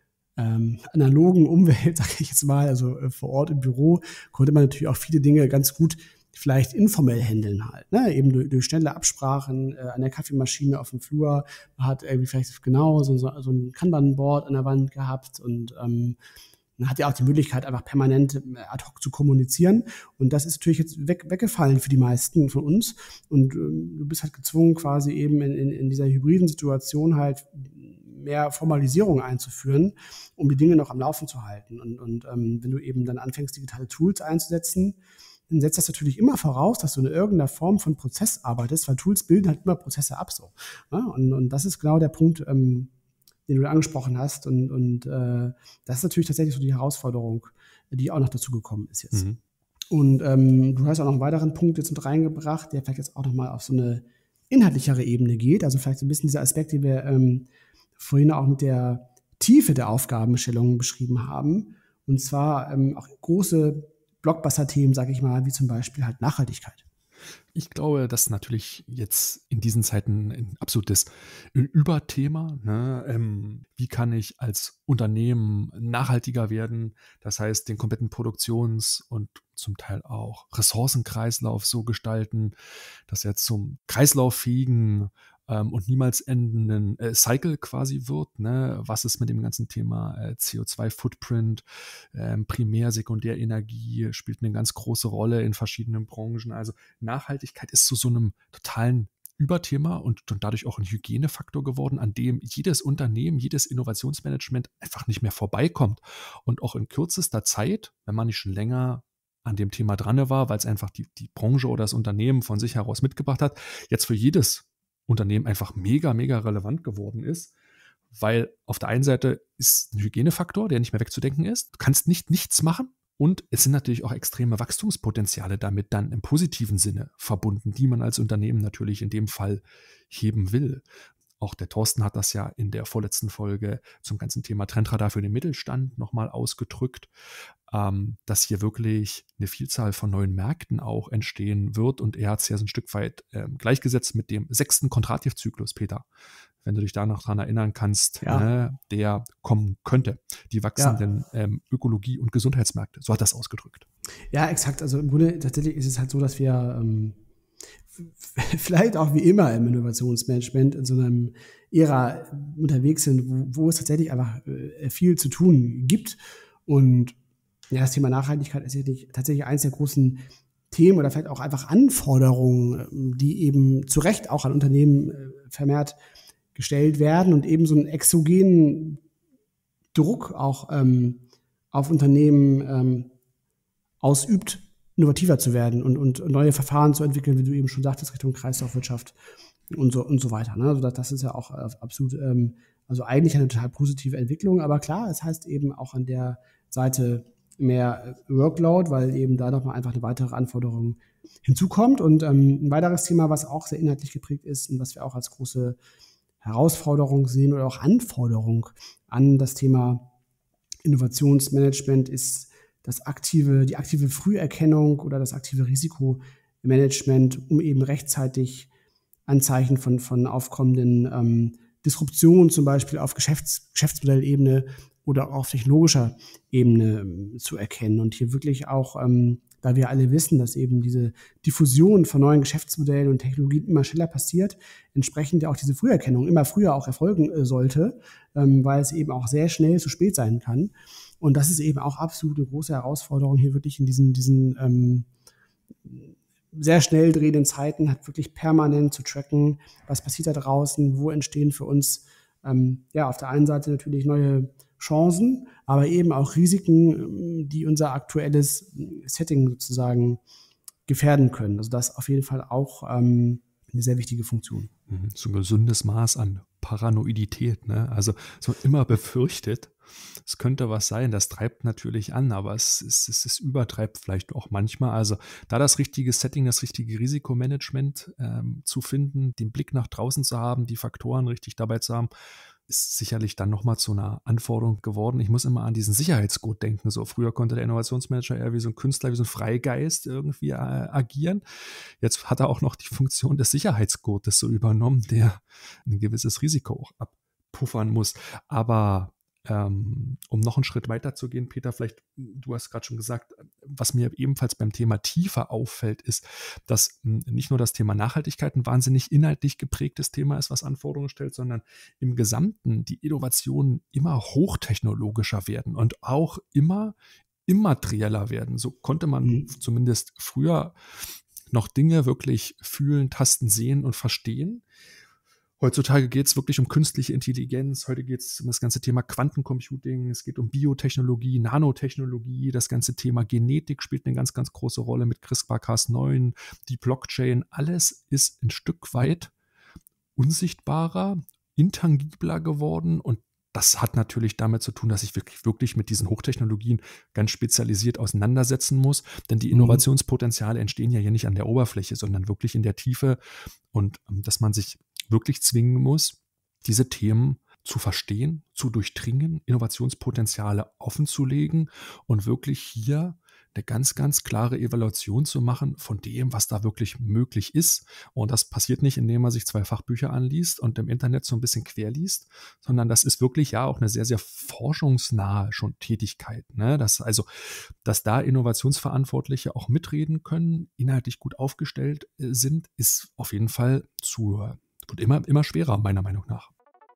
Speaker 3: analogen Umwelt, sage ich jetzt mal, also vor Ort im Büro, konnte man natürlich auch viele Dinge ganz gut vielleicht informell handeln halt, ne? Eben durch schnelle Absprachen an der Kaffeemaschine auf dem Flur. Man hat irgendwie vielleicht genau so ein Kanban-Board an der Wand gehabt und man hat ja auch die Möglichkeit, einfach permanent ad hoc zu kommunizieren. Und das ist natürlich jetzt weggefallen für die meisten von uns. Und du bist halt gezwungen, quasi eben in dieser hybriden Situation halt mehr Formalisierung einzuführen, um die Dinge noch am Laufen zu halten. Und wenn du eben dann anfängst, digitale Tools einzusetzen, dann setzt das natürlich immer voraus, dass du in irgendeiner Form von Prozess arbeitest, weil Tools bilden halt immer Prozesse ab so. Ja? Und das ist genau der Punkt, den du angesprochen hast. Und das ist natürlich tatsächlich so die Herausforderung, die auch noch dazu gekommen ist jetzt. Und du hast auch noch einen weiteren Punkt jetzt mit reingebracht, der vielleicht jetzt auch nochmal auf so eine inhaltlichere Ebene geht. Also vielleicht so ein bisschen dieser Aspekt, den wir vorhin auch mit der Tiefe der Aufgabenstellungen beschrieben haben. Und zwar auch große Blockbuster-Themen, sage ich mal, wie zum Beispiel halt Nachhaltigkeit.
Speaker 2: Ich glaube, das ist natürlich jetzt in diesen Zeiten ein absolutes Überthema, ne? Wie kann ich als Unternehmen nachhaltiger werden? Das heißt, den kompletten Produktions- und zum Teil auch Ressourcenkreislauf so gestalten, dass er zum kreislauffähigen und niemals endenden Cycle quasi wird. Ne? Was ist mit dem ganzen Thema CO2-Footprint, Primär-, Sekundärenergie spielt eine ganz große Rolle in verschiedenen Branchen. Also Nachhaltigkeit ist zu so einem totalen Überthema und dadurch auch ein Hygienefaktor geworden, an dem jedes Unternehmen, jedes Innovationsmanagement einfach nicht mehr vorbeikommt. Und auch in kürzester Zeit, wenn man nicht schon länger an dem Thema dran war, weil es einfach die Branche oder das Unternehmen von sich heraus mitgebracht hat, jetzt für jedes Unternehmen einfach mega, mega relevant geworden ist, weil auf der einen Seite ist ein Hygienefaktor, der nicht mehr wegzudenken ist. Du kannst nichts machen. Und es sind natürlich auch extreme Wachstumspotenziale damit dann im positiven Sinne verbunden, die man als Unternehmen natürlich in dem Fall heben will. Auch der Thorsten hat das ja in der vorletzten Folge zum ganzen Thema Trendradar für den Mittelstand nochmal ausgedrückt, dass hier wirklich eine Vielzahl von neuen Märkten auch entstehen wird. Und er hat es ja so ein Stück weit gleichgesetzt mit dem 6. Kontrativzyklus, Peter. Wenn du dich da noch dran erinnern kannst, der kommen könnte. Die wachsenden Ökologie- und Gesundheitsmärkte. So hat das ausgedrückt.
Speaker 3: Ja, exakt. Also im Grunde tatsächlich ist es halt so, dass wir vielleicht auch wie immer im Innovationsmanagement in so einem Ära unterwegs sind, wo es tatsächlich einfach viel zu tun gibt. Und ja, das Thema Nachhaltigkeit ist tatsächlich eines der großen Themen oder vielleicht auch einfach Anforderungen, die eben zu Recht auch an Unternehmen vermehrt gestellt werden und eben so einen exogenen Druck auch auf Unternehmen ausübt, innovativer zu werden und neue Verfahren zu entwickeln, wie du eben schon sagtest, Richtung Kreislaufwirtschaft und so weiter. Ne? Also das ist ja auch absolut, also eigentlich eine total positive Entwicklung, aber klar, es heißt eben auch an der Seite mehr Workload, weil eben da nochmal einfach eine weitere Anforderung hinzukommt. Und ein weiteres Thema, was auch sehr inhaltlich geprägt ist und was wir auch als große Herausforderung sehen oder auch Anforderung an das Thema Innovationsmanagement ist die aktive Früherkennung oder das aktive Risikomanagement, um eben rechtzeitig Anzeichen von aufkommenden Disruptionen zum Beispiel auf Geschäftsmodellebene oder auch auf technologischer Ebene zu erkennen. Und hier wirklich auch, da wir alle wissen, dass eben diese Diffusion von neuen Geschäftsmodellen und Technologien immer schneller passiert, entsprechend ja auch diese Früherkennung immer früher auch erfolgen sollte, weil es eben auch sehr schnell zu spät sein kann. Und das ist eben auch absolut eine große Herausforderung, hier wirklich in diesen sehr schnell drehenden Zeiten hat wirklich permanent zu tracken, was passiert da draußen, wo entstehen für uns auf der einen Seite natürlich neue Chancen, aber eben auch Risiken, die unser aktuelles Setting sozusagen gefährden können. Also das ist auf jeden Fall auch eine sehr wichtige Funktion.
Speaker 2: So ein gesundes Maß an Paranoidität, ne? Also so immer befürchtet, es könnte was sein, das treibt natürlich an, aber es übertreibt vielleicht auch manchmal. Also da das richtige Setting, das richtige Risikomanagement zu finden, den Blick nach draußen zu haben, die Faktoren richtig dabei zu haben, ist sicherlich dann nochmal zu einer Anforderung geworden. Ich muss immer an diesen Sicherheitscode denken. So früher konnte der Innovationsmanager eher wie so ein Künstler, wie so ein Freigeist irgendwie agieren. Jetzt hat er auch noch die Funktion des Sicherheitscodes so übernommen, der ein gewisses Risiko auch abpuffern muss. Aber um noch einen Schritt weiter zu gehen, Peter, vielleicht, du hast gerade schon gesagt, was mir ebenfalls beim Thema Tiefe auffällt, ist, dass nicht nur das Thema Nachhaltigkeit ein wahnsinnig inhaltlich geprägtes Thema ist, was Anforderungen stellt, sondern im Gesamten die Innovationen immer hochtechnologischer werden und auch immer immaterieller werden. So konnte man zumindest früher noch Dinge wirklich fühlen, tasten, sehen und verstehen. Heutzutage geht es wirklich um künstliche Intelligenz, heute geht es um das ganze Thema Quantencomputing, es geht um Biotechnologie, Nanotechnologie, das ganze Thema Genetik spielt eine ganz, ganz große Rolle mit CRISPR-Cas9, die Blockchain, alles ist ein Stück weit unsichtbarer, intangibler geworden und das hat natürlich damit zu tun, dass ich wirklich mit diesen Hochtechnologien ganz spezialisiert auseinandersetzen muss, denn die Innovationspotenziale entstehen ja hier nicht an der Oberfläche, sondern wirklich in der Tiefe und dass man sich wirklich zwingen muss, diese Themen zu verstehen, zu durchdringen, Innovationspotenziale offenzulegen und wirklich hier eine ganz, ganz klare Evaluation zu machen von dem, was da wirklich möglich ist. Und das passiert nicht, indem man sich 2 Fachbücher anliest und im Internet so ein bisschen querliest, sondern das ist wirklich ja auch eine sehr, sehr forschungsnahe schon Tätigkeit. Ne? Dass da Innovationsverantwortliche auch mitreden können, inhaltlich gut aufgestellt sind, ist auf jeden Zur Wird immer schwerer, meiner Meinung nach.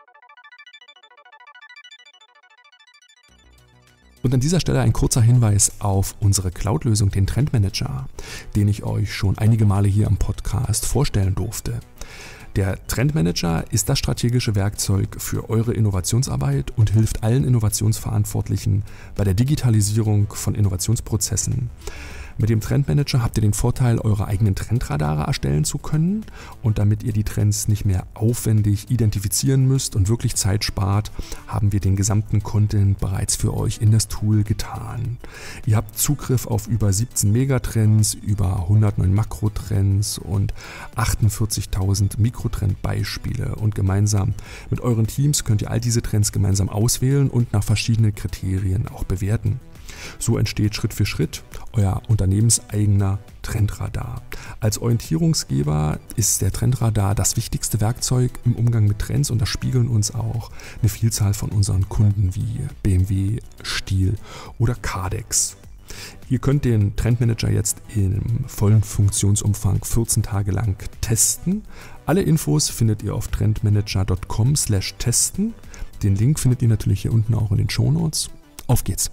Speaker 2: Und an dieser Stelle ein kurzer Hinweis auf unsere Cloud-Lösung, den Trendmanager, den ich euch schon einige Male hier im Podcast vorstellen durfte. Der Trendmanager ist das strategische Werkzeug für eure Innovationsarbeit und hilft allen Innovationsverantwortlichen bei der Digitalisierung von Innovationsprozessen. Mit dem Trendmanager habt ihr den Vorteil, eure eigenen Trendradare erstellen zu können, und damit ihr die Trends nicht mehr aufwendig identifizieren müsst und wirklich Zeit spart, haben wir den gesamten Content bereits für euch in das Tool getan. Ihr habt Zugriff auf über 17 Megatrends, über 109 Makrotrends und 48.000 Mikrotrendbeispiele, und gemeinsam mit euren Teams könnt ihr all diese Trends gemeinsam auswählen und nach verschiedenen Kriterien auch bewerten. So entsteht Schritt für Schritt euer unternehmenseigener Trendradar. Als Orientierungsgeber ist der Trendradar das wichtigste Werkzeug im Umgang mit Trends, und das spiegeln uns auch eine Vielzahl von unseren Kunden wie BMW, Stihl oder Kardex. Ihr könnt den Trendmanager jetzt im vollen Funktionsumfang 14 Tage lang testen. Alle Infos findet ihr auf trendmanager.com/testen. Den Link findet ihr natürlich hier unten auch in den Shownotes. Auf geht's!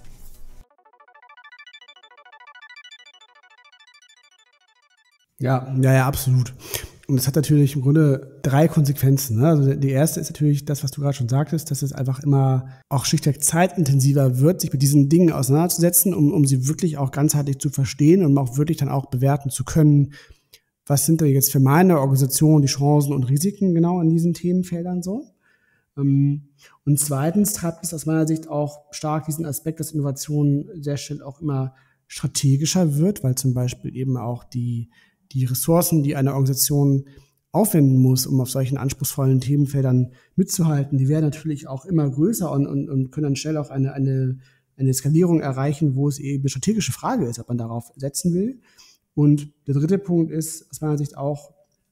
Speaker 3: Ja, absolut. Und das hat natürlich im Grunde 3 Konsequenzen. Ne? Also die erste ist natürlich das, was du gerade schon sagtest, dass es einfach immer auch schlichtweg zeitintensiver wird, sich mit diesen Dingen auseinanderzusetzen, um sie wirklich auch ganzheitlich zu verstehen und auch wirklich dann auch bewerten zu können, was sind da jetzt für meine Organisation die Chancen und Risiken genau in diesen Themenfeldern so. Und zweitens treibt es aus meiner Sicht auch stark diesen Aspekt, dass Innovation sehr schnell auch immer strategischer wird, weil zum Beispiel eben auch die Ressourcen, die eine Organisation aufwenden muss, um auf solchen anspruchsvollen Themenfeldern mitzuhalten, die werden natürlich auch immer größer und können dann schnell auch eine Skalierung erreichen, wo es eben eine strategische Frage ist, ob man darauf setzen will. Und der dritte Punkt ist aus meiner Sicht auch,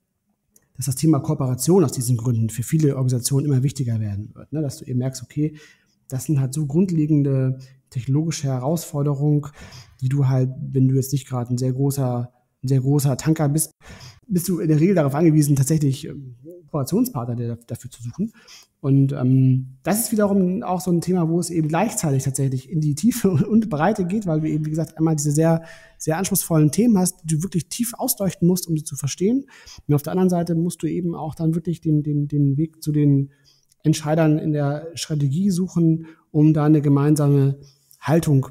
Speaker 3: dass das Thema Kooperation aus diesen Gründen für viele Organisationen immer wichtiger werden wird. Ne? Dass du eben merkst, okay, das sind halt so grundlegende technologische Herausforderungen, die du halt, wenn du jetzt nicht gerade ein sehr großer Tanker bist du in der Regel darauf angewiesen, tatsächlich Kooperationspartner dafür zu suchen. Und das ist wiederum auch so ein Thema, wo es eben gleichzeitig tatsächlich in die Tiefe und Breite geht, weil du eben, wie gesagt, einmal diese sehr, sehr anspruchsvollen Themen hast, die du wirklich tief ausleuchten musst, um sie zu verstehen. Und auf der anderen Seite musst du eben auch dann wirklich den Weg zu den Entscheidern in der Strategie suchen, um da eine gemeinsame Haltung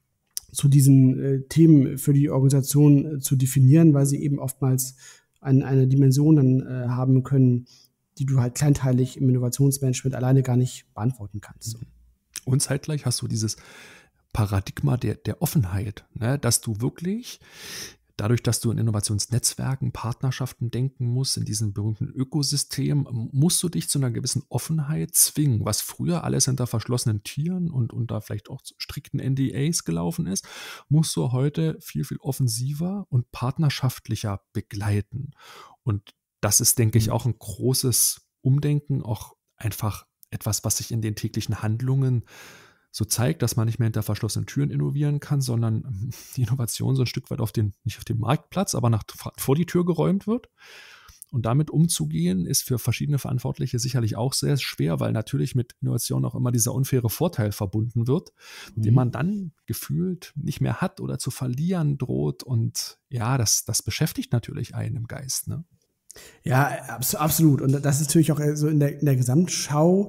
Speaker 3: zu diesen Themen für die Organisation zu definieren, weil sie eben oftmals eine Dimension dann haben können, die du halt kleinteilig im Innovationsmanagement alleine gar nicht beantworten kannst.
Speaker 2: Und zeitgleich hast du dieses Paradigma der Offenheit, ne? Dass du wirklich, dadurch, dass du in Innovationsnetzwerken, Partnerschaften denken musst, in diesem berühmten Ökosystem, musst du dich zu einer gewissen Offenheit zwingen, was früher alles hinter verschlossenen Türen und da vielleicht auch strikten NDAs gelaufen ist, musst du heute viel, viel offensiver und partnerschaftlicher begleiten. Und das ist, denke ich, auch ein großes Umdenken, auch einfach etwas, was sich in den täglichen Handlungen so zeigt, dass man nicht mehr hinter verschlossenen Türen innovieren kann, sondern die Innovation so ein Stück weit nicht auf den Marktplatz, aber vor die Tür geräumt wird. Und damit umzugehen, ist für verschiedene Verantwortliche sicherlich auch sehr schwer, weil natürlich mit Innovation auch immer dieser unfaire Vorteil verbunden wird, den man dann gefühlt nicht mehr hat oder zu verlieren droht. Und ja, das beschäftigt natürlich einen im Geist, ne?
Speaker 3: Ja, absolut. Und das ist natürlich auch so in der Gesamtschau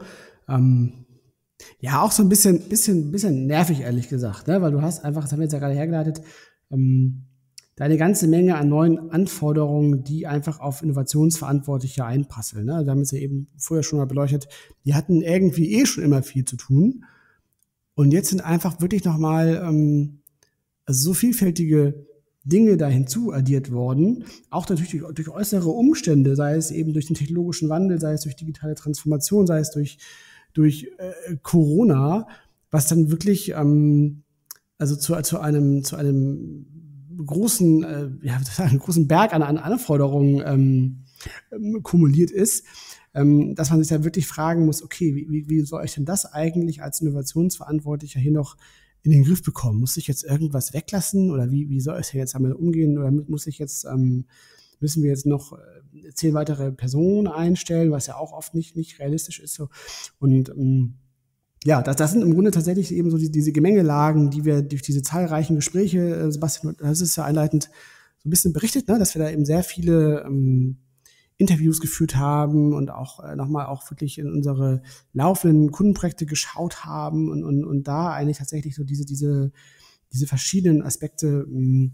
Speaker 3: ja auch so ein bisschen nervig, ehrlich gesagt, ne? Weil du hast einfach, das haben wir jetzt ja gerade hergeleitet, da eine ganze Menge an neuen Anforderungen, die einfach auf Innovationsverantwortliche einprasseln. Ne? Wir haben es ja eben vorher schon mal beleuchtet, die hatten irgendwie schon immer viel zu tun. Und jetzt sind einfach wirklich nochmal so vielfältige Dinge da hinzuaddiert worden, auch natürlich durch äußere Umstände, sei es eben durch den technologischen Wandel, sei es durch digitale Transformation, sei es durch Corona, was dann wirklich also zu einem großen großen Berg an Anforderungen kumuliert ist, dass man sich da wirklich fragen muss, okay, wie soll ich denn das eigentlich als Innovationsverantwortlicher hier noch in den Griff bekommen? Muss ich jetzt irgendwas weglassen oder wie soll ich jetzt damit umgehen oder muss ich jetzt müssen wir jetzt noch 10 weitere Personen einstellen, was ja auch oft nicht realistisch ist. So. Und ja, das sind im Grunde tatsächlich eben so diese Gemengelagen, die wir durch diese zahlreichen Gespräche, Sebastian, das ist ja einleitend so ein bisschen berichtet, ne, dass wir da eben sehr viele Interviews geführt haben und auch nochmal auch wirklich in unsere laufenden Kundenprojekte geschaut haben und da eigentlich tatsächlich so diese verschiedenen Aspekte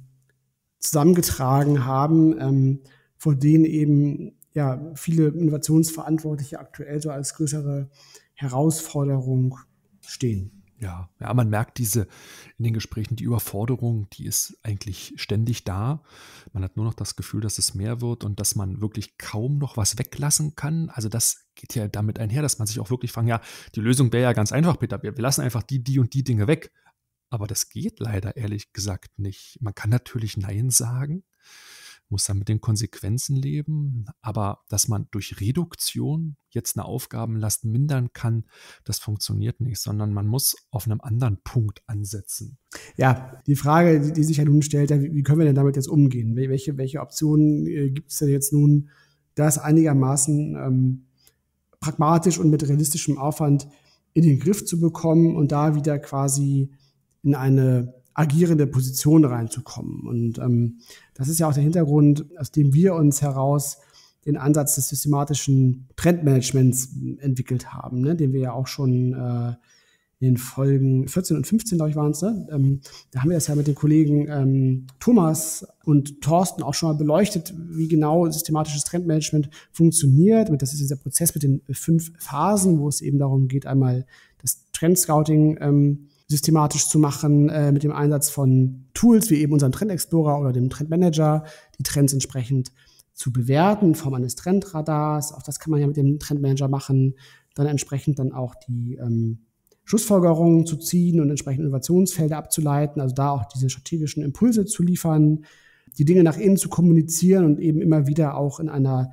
Speaker 3: zusammengetragen haben, vor denen eben ja viele Innovationsverantwortliche aktuell so als größere Herausforderung stehen.
Speaker 2: Ja, man merkt in den Gesprächen, die Überforderung, die ist eigentlich ständig da. Man hat nur noch das Gefühl, dass es mehr wird und dass man wirklich kaum noch was weglassen kann. Also das geht ja damit einher, dass man sich auch wirklich fragt, ja, die Lösung wäre ja ganz einfach, Peter. Wir lassen einfach die und die Dinge weg. Aber das geht leider ehrlich gesagt nicht. Man kann natürlich Nein sagen, muss dann mit den Konsequenzen leben, aber dass man durch Reduktion jetzt eine Aufgabenlast mindern kann, das funktioniert nicht, sondern man muss auf einem anderen Punkt ansetzen.
Speaker 3: Ja, die Frage, die sich ja nun stellt, wie können wir denn damit jetzt umgehen? Welche Optionen gibt es denn jetzt nun, das einigermaßen pragmatisch und mit realistischem Aufwand in den Griff zu bekommen und da wieder quasi in eine agierende Position reinzukommen. Und das ist ja auch der Hintergrund, aus dem wir uns heraus den Ansatz des systematischen Trendmanagements entwickelt haben, ne, den wir ja auch schon in den Folgen 14 und 15, glaube ich, waren es. Ne? Da haben wir das ja mit den Kollegen Thomas und Thorsten auch schon mal beleuchtet, wie genau systematisches Trendmanagement funktioniert. Das ist dieser Prozess mit den 5 Phasen, wo es eben darum geht, einmal das Trendscouting systematisch zu machen, mit dem Einsatz von Tools wie eben unseren Trend Explorer oder dem Trend Manager, die Trends entsprechend zu bewerten in Form eines Trendradars. Auch das kann man ja mit dem Trend Manager machen. Dann entsprechend dann auch die Schlussfolgerungen zu ziehen und entsprechend Innovationsfelder abzuleiten, also da auch diese strategischen Impulse zu liefern, die Dinge nach innen zu kommunizieren und eben immer wieder auch in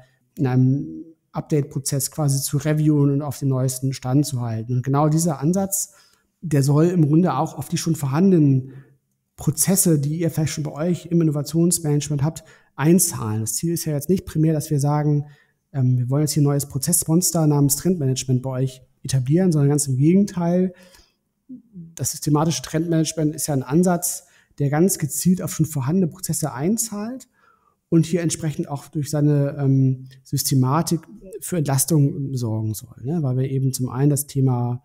Speaker 3: einem Update-Prozess quasi zu reviewen und auf den neuesten Stand zu halten. Und genau dieser Ansatz, der soll im Grunde auch auf die schon vorhandenen Prozesse, die ihr vielleicht schon bei euch im Innovationsmanagement habt, einzahlen. Das Ziel ist ja jetzt nicht primär, dass wir sagen, wir wollen jetzt hier ein neues Prozessmonster namens Trendmanagement bei euch etablieren, sondern ganz im Gegenteil. Das systematische Trendmanagement ist ja ein Ansatz, der ganz gezielt auf schon vorhandene Prozesse einzahlt und hier entsprechend auch durch seine Systematik für Entlastung sorgen soll. Ne? Weil wir eben zum einen das Thema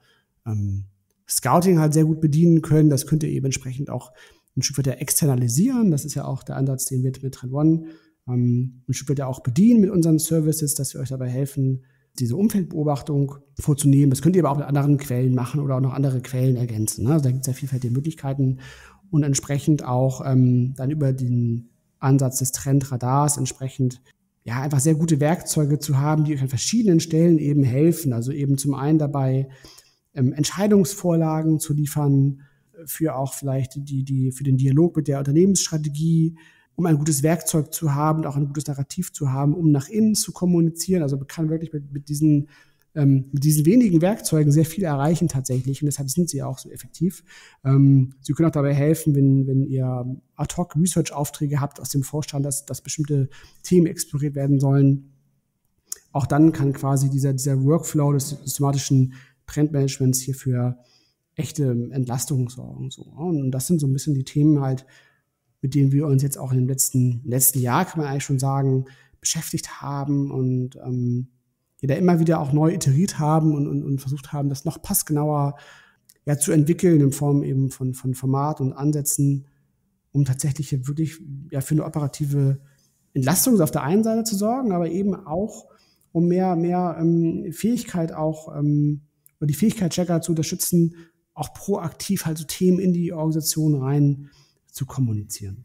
Speaker 3: Scouting halt sehr gut bedienen können. Das könnt ihr eben entsprechend auch ein Stück weit externalisieren. Das ist ja auch der Ansatz, den wir mit Trend One ein Stück weit auch bedienen mit unseren Services, dass wir euch dabei helfen, diese Umfeldbeobachtung vorzunehmen. Das könnt ihr aber auch mit anderen Quellen machen oder auch noch andere Quellen ergänzen. Ne? Also da gibt es ja vielfältige Möglichkeiten und entsprechend auch dann über den Ansatz des Trendradars entsprechend ja einfach sehr gute Werkzeuge zu haben, die euch an verschiedenen Stellen eben helfen. Also eben zum einen dabei Entscheidungsvorlagen zu liefern für auch vielleicht für den Dialog mit der Unternehmensstrategie, um ein gutes Werkzeug zu haben, auch ein gutes Narrativ zu haben, um nach innen zu kommunizieren. Also man kann wirklich mit diesen wenigen Werkzeugen sehr viel erreichen tatsächlich und deshalb sind sie auch so effektiv. Sie können auch dabei helfen, wenn ihr Ad-Hoc-Research-Aufträge habt aus dem Vorstand, dass bestimmte Themen exploriert werden sollen. Auch dann kann quasi dieser Workflow des systematischen Trendmanagements hier für echte Entlastung sorgen. So. Und das sind so ein bisschen die Themen halt, mit denen wir uns jetzt auch im letzten Jahr, kann man eigentlich schon sagen, beschäftigt haben und die da immer wieder auch neu iteriert haben und versucht haben, das noch passgenauer zu entwickeln in Form eben von Format und Ansätzen, um tatsächlich hier wirklich für eine operative Entlastung auf der einen Seite zu sorgen, aber eben auch um mehr Fähigkeit auch oder die Fähigkeit stärker zu unterstützen, auch proaktiv halt so Themen in die Organisation rein zu kommunizieren.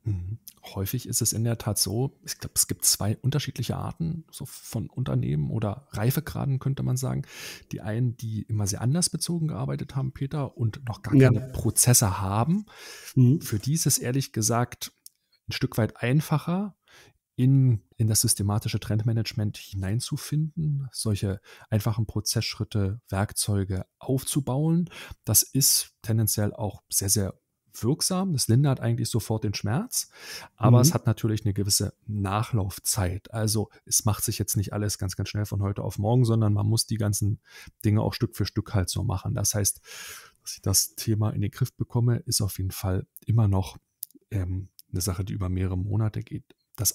Speaker 2: Häufig ist es in der Tat so, ich glaube, es gibt 2 unterschiedliche Arten so von Unternehmen oder Reifegraden, könnte man sagen. Die einen, die immer sehr anlassbezogen gearbeitet haben, Peter, und noch gar keine Prozesse haben. Für die ist es ehrlich gesagt ein Stück weit einfacher, in das systematische Trendmanagement hineinzufinden, solche einfachen Prozessschritte, Werkzeuge aufzubauen. Das ist tendenziell auch sehr, sehr wirksam. Das lindert eigentlich sofort den Schmerz, aber es hat natürlich eine gewisse Nachlaufzeit. Also es macht sich jetzt nicht alles ganz, ganz schnell von heute auf morgen, sondern man muss die ganzen Dinge auch Stück für Stück halt so machen. Das heißt, dass ich das Thema in den Griff bekomme, ist auf jeden Fall immer noch eine Sache, die über mehrere Monate geht. Der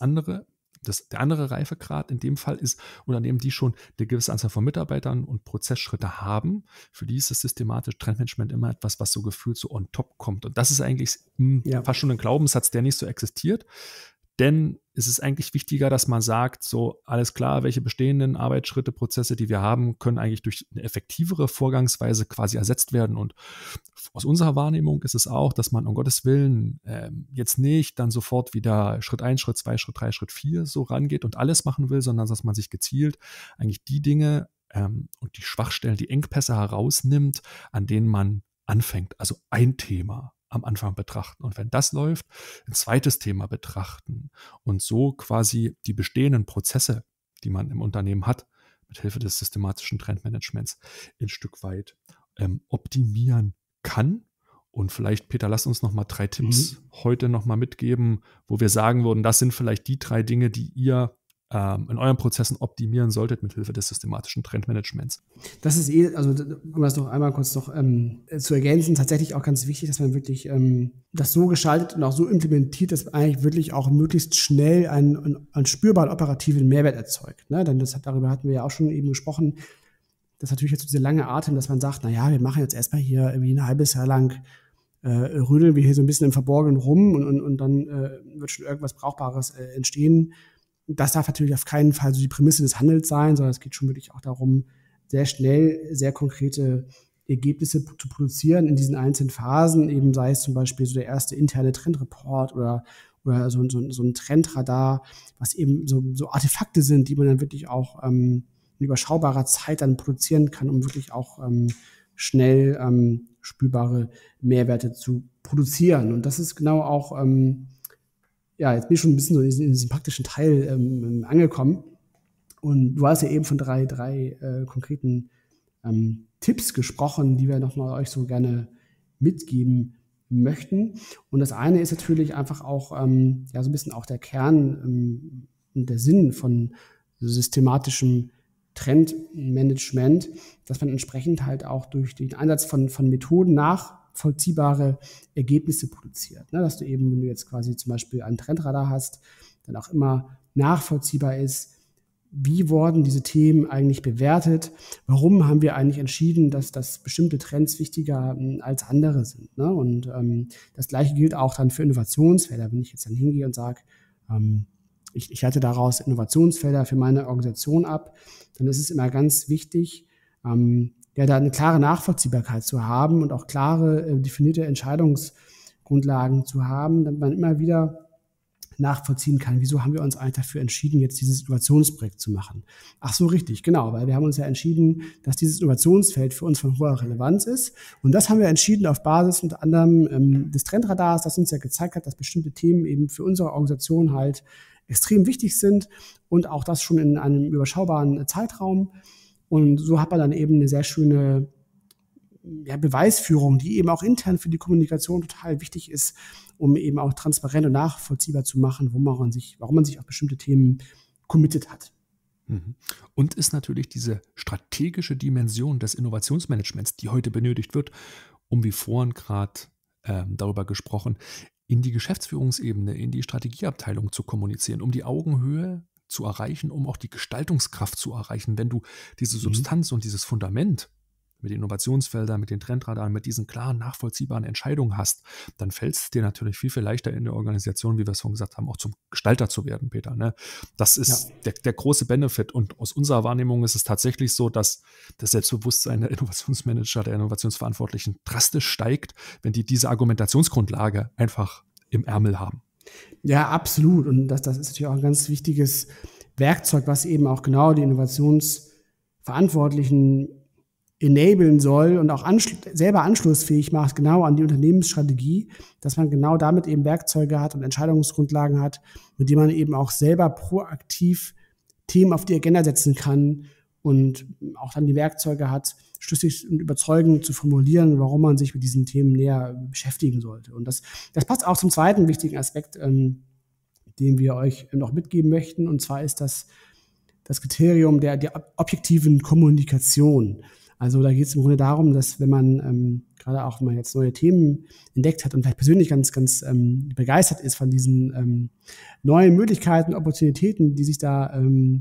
Speaker 2: andere Reifegrad in dem Fall ist Unternehmen, die schon eine gewisse Anzahl von Mitarbeitern und Prozessschritte haben. Für die ist das systematische Trendmanagement immer etwas, was so gefühlt so on top kommt. Und das ist eigentlich fast schon ein Glaubenssatz, der nicht so existiert. Denn es ist eigentlich wichtiger, dass man sagt, so alles klar, welche bestehenden Arbeitsschritte, Prozesse, die wir haben, können eigentlich durch eine effektivere Vorgangsweise quasi ersetzt werden. Und aus unserer Wahrnehmung ist es auch, dass man um Gottes Willen jetzt nicht dann sofort wieder Schritt 1, Schritt 2, Schritt 3, Schritt 4 so rangeht und alles machen will, sondern dass man sich gezielt eigentlich die Dinge und die Schwachstellen, die Engpässe herausnimmt, an denen man anfängt. Also ein Thema am Anfang betrachten. Und wenn das läuft, ein zweites Thema betrachten und so quasi die bestehenden Prozesse, die man im Unternehmen hat, mit Hilfe des systematischen Trendmanagements ein Stück weit optimieren kann. Und vielleicht, Peter, lass uns noch mal 3 Tipps heute noch mal mitgeben, wo wir sagen würden, das sind vielleicht die 3 Dinge, die ihr in euren Prozessen optimieren solltet mit Hilfe des systematischen Trendmanagements.
Speaker 3: Das ist also um das noch einmal kurz noch zu ergänzen, tatsächlich auch ganz wichtig, dass man wirklich das so gestaltet und auch so implementiert, dass eigentlich wirklich auch möglichst schnell einen spürbaren operativen Mehrwert erzeugt. Ne? Denn darüber hatten wir ja auch schon eben gesprochen, dass natürlich jetzt so dieser lange Atem, dass man sagt, naja, wir machen jetzt erstmal hier irgendwie ein halbes Jahr lang rödeln wir hier so ein bisschen im Verborgenen rum und dann wird schon irgendwas Brauchbares entstehen. Das darf natürlich auf keinen Fall so die Prämisse des Handels sein, sondern es geht schon wirklich auch darum, sehr schnell, sehr konkrete Ergebnisse zu produzieren in diesen einzelnen Phasen, eben sei es zum Beispiel so der erste interne Trendreport oder so ein Trendradar, was eben so Artefakte sind, die man dann wirklich auch in überschaubarer Zeit dann produzieren kann, um wirklich auch schnell spürbare Mehrwerte zu produzieren. Und das ist genau auch jetzt bin ich schon ein bisschen so in diesem praktischen Teil angekommen. Und du hast ja eben von drei konkreten Tipps gesprochen, die wir nochmal euch so gerne mitgeben möchten. Und das eine ist natürlich einfach auch so ein bisschen auch der Kern und der Sinn von systematischem Trendmanagement, dass man entsprechend halt auch durch den Einsatz von Methoden nachvollziehbare Ergebnisse produziert. Ne? Dass du eben, wenn du jetzt quasi zum Beispiel einen Trendradar hast, dann auch immer nachvollziehbar ist, wie wurden diese Themen eigentlich bewertet, warum haben wir eigentlich entschieden, dass bestimmte Trends wichtiger als andere sind. Ne? Und das Gleiche gilt auch dann für Innovationsfelder. Wenn ich jetzt dann hingehe und sage, ich leite daraus Innovationsfelder für meine Organisation ab, dann ist es immer ganz wichtig, da eine klare Nachvollziehbarkeit zu haben und auch klare, definierte Entscheidungsgrundlagen zu haben, damit man immer wieder nachvollziehen kann, wieso haben wir uns eigentlich dafür entschieden, jetzt dieses Innovationsprojekt zu machen. Ach so, richtig, genau, weil wir haben uns ja entschieden, dass dieses Innovationsfeld für uns von hoher Relevanz ist. Und das haben wir entschieden auf Basis unter anderem des Trendradars, das uns ja gezeigt hat, dass bestimmte Themen eben für unsere Organisation halt extrem wichtig sind und auch das schon in einem überschaubaren Zeitraum. Und so hat man dann eben eine sehr schöne Beweisführung, die eben auch intern für die Kommunikation total wichtig ist, um eben auch transparent und nachvollziehbar zu machen, warum man sich auf bestimmte Themen committed hat.
Speaker 2: Und ist natürlich diese strategische Dimension des Innovationsmanagements, die heute benötigt wird, wie vorhin gerade darüber gesprochen, in die Geschäftsführungsebene, in die Strategieabteilung zu kommunizieren, um die Augenhöhe zu erreichen, um auch die Gestaltungskraft zu erreichen. Wenn du diese Substanz und dieses Fundament mit den Innovationsfeldern, mit den Trendradaren, mit diesen klaren, nachvollziehbaren Entscheidungen hast, dann fällt es dir natürlich viel, viel leichter in der Organisation, wie wir es vorhin gesagt haben, auch zum Gestalter zu werden, Peter. Ne? Das ist der große Benefit. Und aus unserer Wahrnehmung ist es tatsächlich so, dass das Selbstbewusstsein der Innovationsmanager, der Innovationsverantwortlichen drastisch steigt, wenn die diese Argumentationsgrundlage einfach im Ärmel haben.
Speaker 3: Ja, absolut. Und das ist natürlich auch ein ganz wichtiges Werkzeug, was eben auch genau die Innovationsverantwortlichen enablen soll und auch selber anschlussfähig macht, genau an die Unternehmensstrategie, dass man genau damit eben Werkzeuge hat und Entscheidungsgrundlagen hat, mit denen man eben auch selber proaktiv Themen auf die Agenda setzen kann und auch dann die Werkzeuge hat, schlüssig und überzeugend zu formulieren, warum man sich mit diesen Themen näher beschäftigen sollte. Und das passt auch zum zweiten wichtigen Aspekt, den wir euch noch mitgeben möchten. Und zwar ist das Kriterium der objektiven Kommunikation. Also da geht es im Grunde darum, dass wenn man gerade auch, wenn man jetzt neue Themen entdeckt hat und vielleicht persönlich ganz begeistert ist von diesen neuen Möglichkeiten, Opportunitäten, die sich da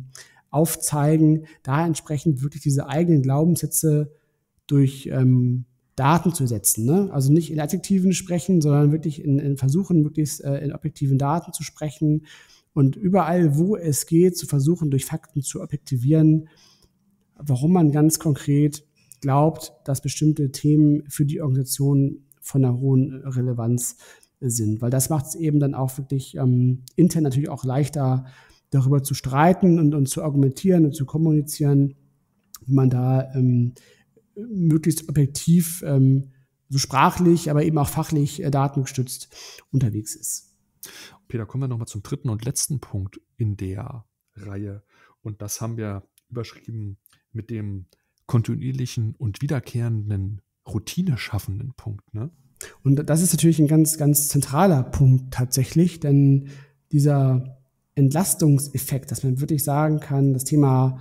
Speaker 3: aufzeigen, da entsprechend wirklich diese eigenen Glaubenssätze durch Daten zu setzen. Ne? Also nicht in Adjektiven sprechen, sondern wirklich in Versuchen, möglichst in objektiven Daten zu sprechen und überall, wo es geht, zu versuchen, durch Fakten zu objektivieren, warum man ganz konkret glaubt, dass bestimmte Themen für die Organisation von einer hohen Relevanz sind. Weil das macht es eben dann auch wirklich intern natürlich auch leichter, darüber zu streiten und zu argumentieren und zu kommunizieren, wenn man da möglichst objektiv, so sprachlich, aber eben auch fachlich datengestützt unterwegs ist.
Speaker 2: Peter, kommen wir nochmal zum dritten und letzten Punkt in der Reihe. Und das haben wir überschrieben mit dem kontinuierlichen und wiederkehrenden, routineschaffenden Punkt. Ne?
Speaker 3: Und das ist natürlich ein ganz, ganz zentraler Punkt tatsächlich, denn dieser Entlastungseffekt, dass man wirklich sagen kann, das Thema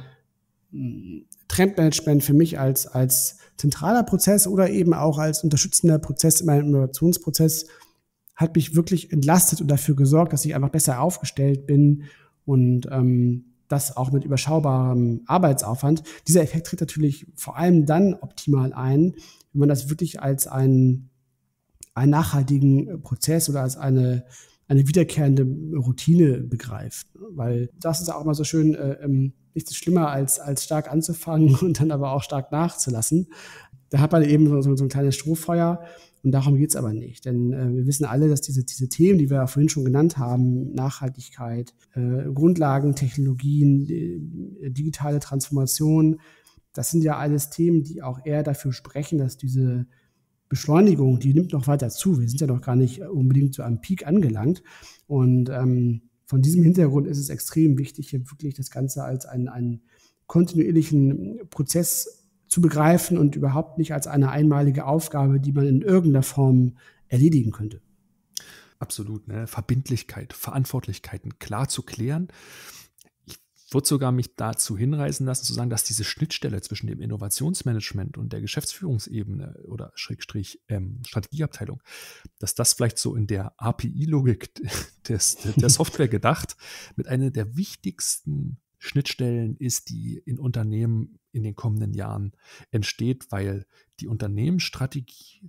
Speaker 3: Trendmanagement für mich als zentraler Prozess oder eben auch als unterstützender Prozess in meinem Innovationsprozess hat mich wirklich entlastet und dafür gesorgt, dass ich einfach besser aufgestellt bin und das auch mit überschaubarem Arbeitsaufwand. Dieser Effekt tritt natürlich vor allem dann optimal ein, wenn man das wirklich als einen nachhaltigen Prozess oder als eine wiederkehrende Routine begreift. Weil das ist auch immer so schön, nichts schlimmer als stark anzufangen und dann aber auch stark nachzulassen. Da hat man eben so ein kleines Strohfeuer und darum geht's aber nicht. Denn wir wissen alle, dass diese Themen, die wir ja vorhin schon genannt haben, Nachhaltigkeit, Grundlagen, Technologien, digitale Transformation, das sind ja alles Themen, die auch eher dafür sprechen, dass diese Beschleunigung, die nimmt noch weiter zu. Wir sind ja noch gar nicht unbedingt zu einem Peak angelangt. Und von diesem Hintergrund ist es extrem wichtig, hier wirklich das Ganze als einen kontinuierlichen Prozess zu begreifen und überhaupt nicht als eine einmalige Aufgabe, die man in irgendeiner Form erledigen könnte.
Speaker 2: Absolut, ne? Verbindlichkeit, Verantwortlichkeiten klar zu klären. Ich würde sogar mich dazu hinreißen lassen, zu sagen, dass diese Schnittstelle zwischen dem Innovationsmanagement und der Geschäftsführungsebene oder Strategieabteilung, dass das vielleicht so in der API-Logik der Software gedacht mit einer der wichtigsten Schnittstellen ist, die in Unternehmen in den kommenden Jahren entsteht, weil die Unternehmensstrategie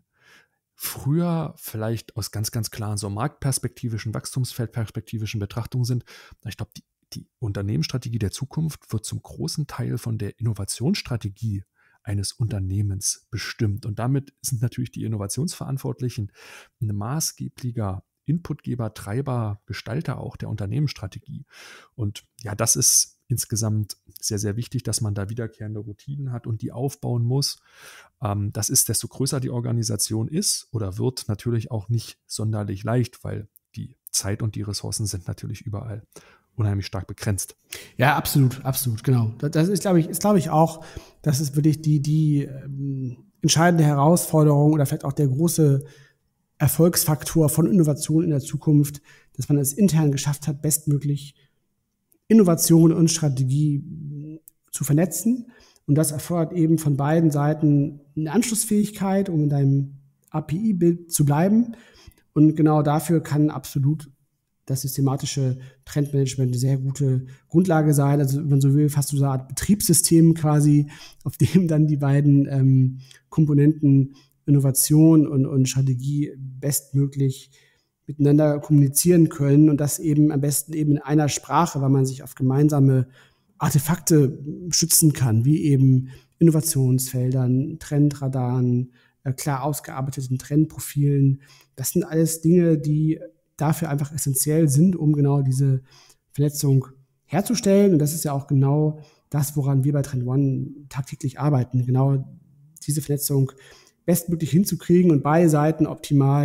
Speaker 2: früher vielleicht aus ganz, ganz klaren so marktperspektivischen, wachstumsfeldperspektivischen Betrachtungen sind. Ich glaube, die Unternehmensstrategie der Zukunft wird zum großen Teil von der Innovationsstrategie eines Unternehmens bestimmt. Und damit sind natürlich die Innovationsverantwortlichen ein maßgeblicher Inputgeber, Treiber, Gestalter auch der Unternehmensstrategie. Und ja, das ist insgesamt sehr, sehr wichtig, dass man da wiederkehrende Routinen hat und die aufbauen muss. Das ist, desto größer die Organisation ist oder wird, natürlich auch nicht sonderlich leicht, weil die Zeit und die Ressourcen sind natürlich überall unheimlich stark begrenzt.
Speaker 3: Ja, absolut, genau. Das ist, glaube ich, auch, das ist wirklich die entscheidende Herausforderung oder vielleicht auch der große Erfolgsfaktor von Innovation in der Zukunft, dass man es intern geschafft hat, bestmöglich Innovation und Strategie zu vernetzen. Und das erfordert eben von beiden Seiten eine Anschlussfähigkeit, um in deinem API-Bild zu bleiben. Und genau dafür kann absolut das systematische Trendmanagement eine sehr gute Grundlage sein. Also wenn man so will, fast so eine Art Betriebssystem quasi, auf dem dann die beiden Komponenten Innovation und Strategie bestmöglich miteinander kommunizieren können und das eben am besten eben in einer Sprache, weil man sich auf gemeinsame Artefakte schützen kann, wie eben Innovationsfeldern, Trendradaren, klar ausgearbeiteten Trendprofilen. Das sind alles Dinge, die dafür einfach essentiell sind, um genau diese Vernetzung herzustellen. Und das ist ja auch genau das, woran wir bei Trend One tagtäglich arbeiten, genau diese Vernetzung bestmöglich hinzukriegen und beide Seiten optimal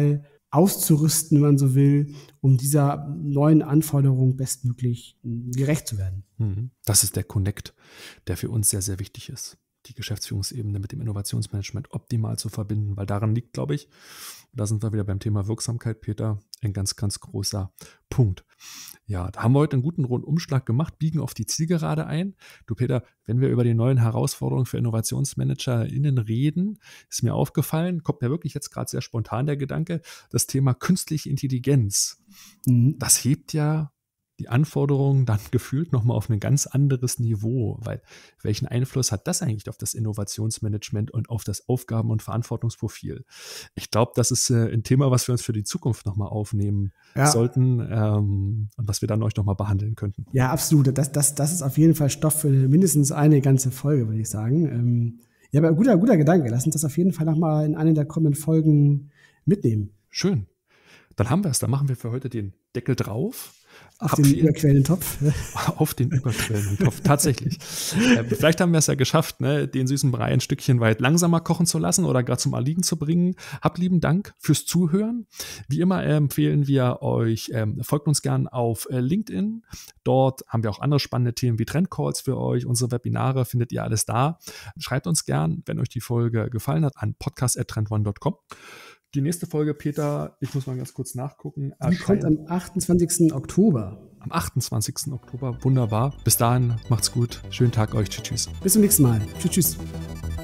Speaker 3: auszurüsten, wenn man so will, um dieser neuen Anforderung bestmöglich gerecht zu werden.
Speaker 2: Das ist der Connect, der für uns sehr, sehr wichtig ist, die Geschäftsführungsebene mit dem Innovationsmanagement optimal zu verbinden, weil daran liegt, glaube ich, da sind wir wieder beim Thema Wirksamkeit, Peter, ein ganz, ganz großer Punkt. Ja, da haben wir heute einen guten Rundumschlag gemacht, biegen auf die Zielgerade ein. Du, Peter, wenn wir über die neuen Herausforderungen für InnovationsmanagerInnen reden, ist mir aufgefallen, kommt mir wirklich jetzt gerade sehr spontan der Gedanke, das Thema künstliche Intelligenz. Das hebt ja die Anforderungen dann gefühlt nochmal auf ein ganz anderes Niveau, weil welchen Einfluss hat das eigentlich auf das Innovationsmanagement und auf das Aufgaben- und Verantwortungsprofil? Ich glaube, das ist ein Thema, was wir uns für die Zukunft nochmal aufnehmen sollten und was wir dann euch nochmal behandeln könnten.
Speaker 3: Ja, absolut. Das ist auf jeden Fall Stoff für mindestens eine ganze Folge, würde ich sagen. Ja, aber guter Gedanke. Lass uns das auf jeden Fall nochmal in einer der kommenden Folgen mitnehmen.
Speaker 2: Schön. Dann haben wir es. Dann machen wir für heute den Deckel drauf.
Speaker 3: Auf den überquellenden Topf.
Speaker 2: Auf den überquellenden Topf, tatsächlich. Vielleicht haben wir es ja geschafft, ne, den süßen Brei ein Stückchen weit langsamer kochen zu lassen oder gerade zum Erliegen zu bringen. Habt lieben Dank fürs Zuhören. Wie immer empfehlen wir euch, folgt uns gern auf LinkedIn. Dort haben wir auch andere spannende Themen wie Trendcalls für euch. Unsere Webinare findet ihr alles da. Schreibt uns gern, wenn euch die Folge gefallen hat, an podcast@trendone.com. Die nächste Folge, Peter, ich muss mal ganz kurz nachgucken.
Speaker 3: Die kommt am 28. Oktober.
Speaker 2: Am 28. Oktober, wunderbar. Bis dahin, macht's gut. Schönen Tag euch. Tschüss.
Speaker 3: Bis zum nächsten Mal. Tschüss.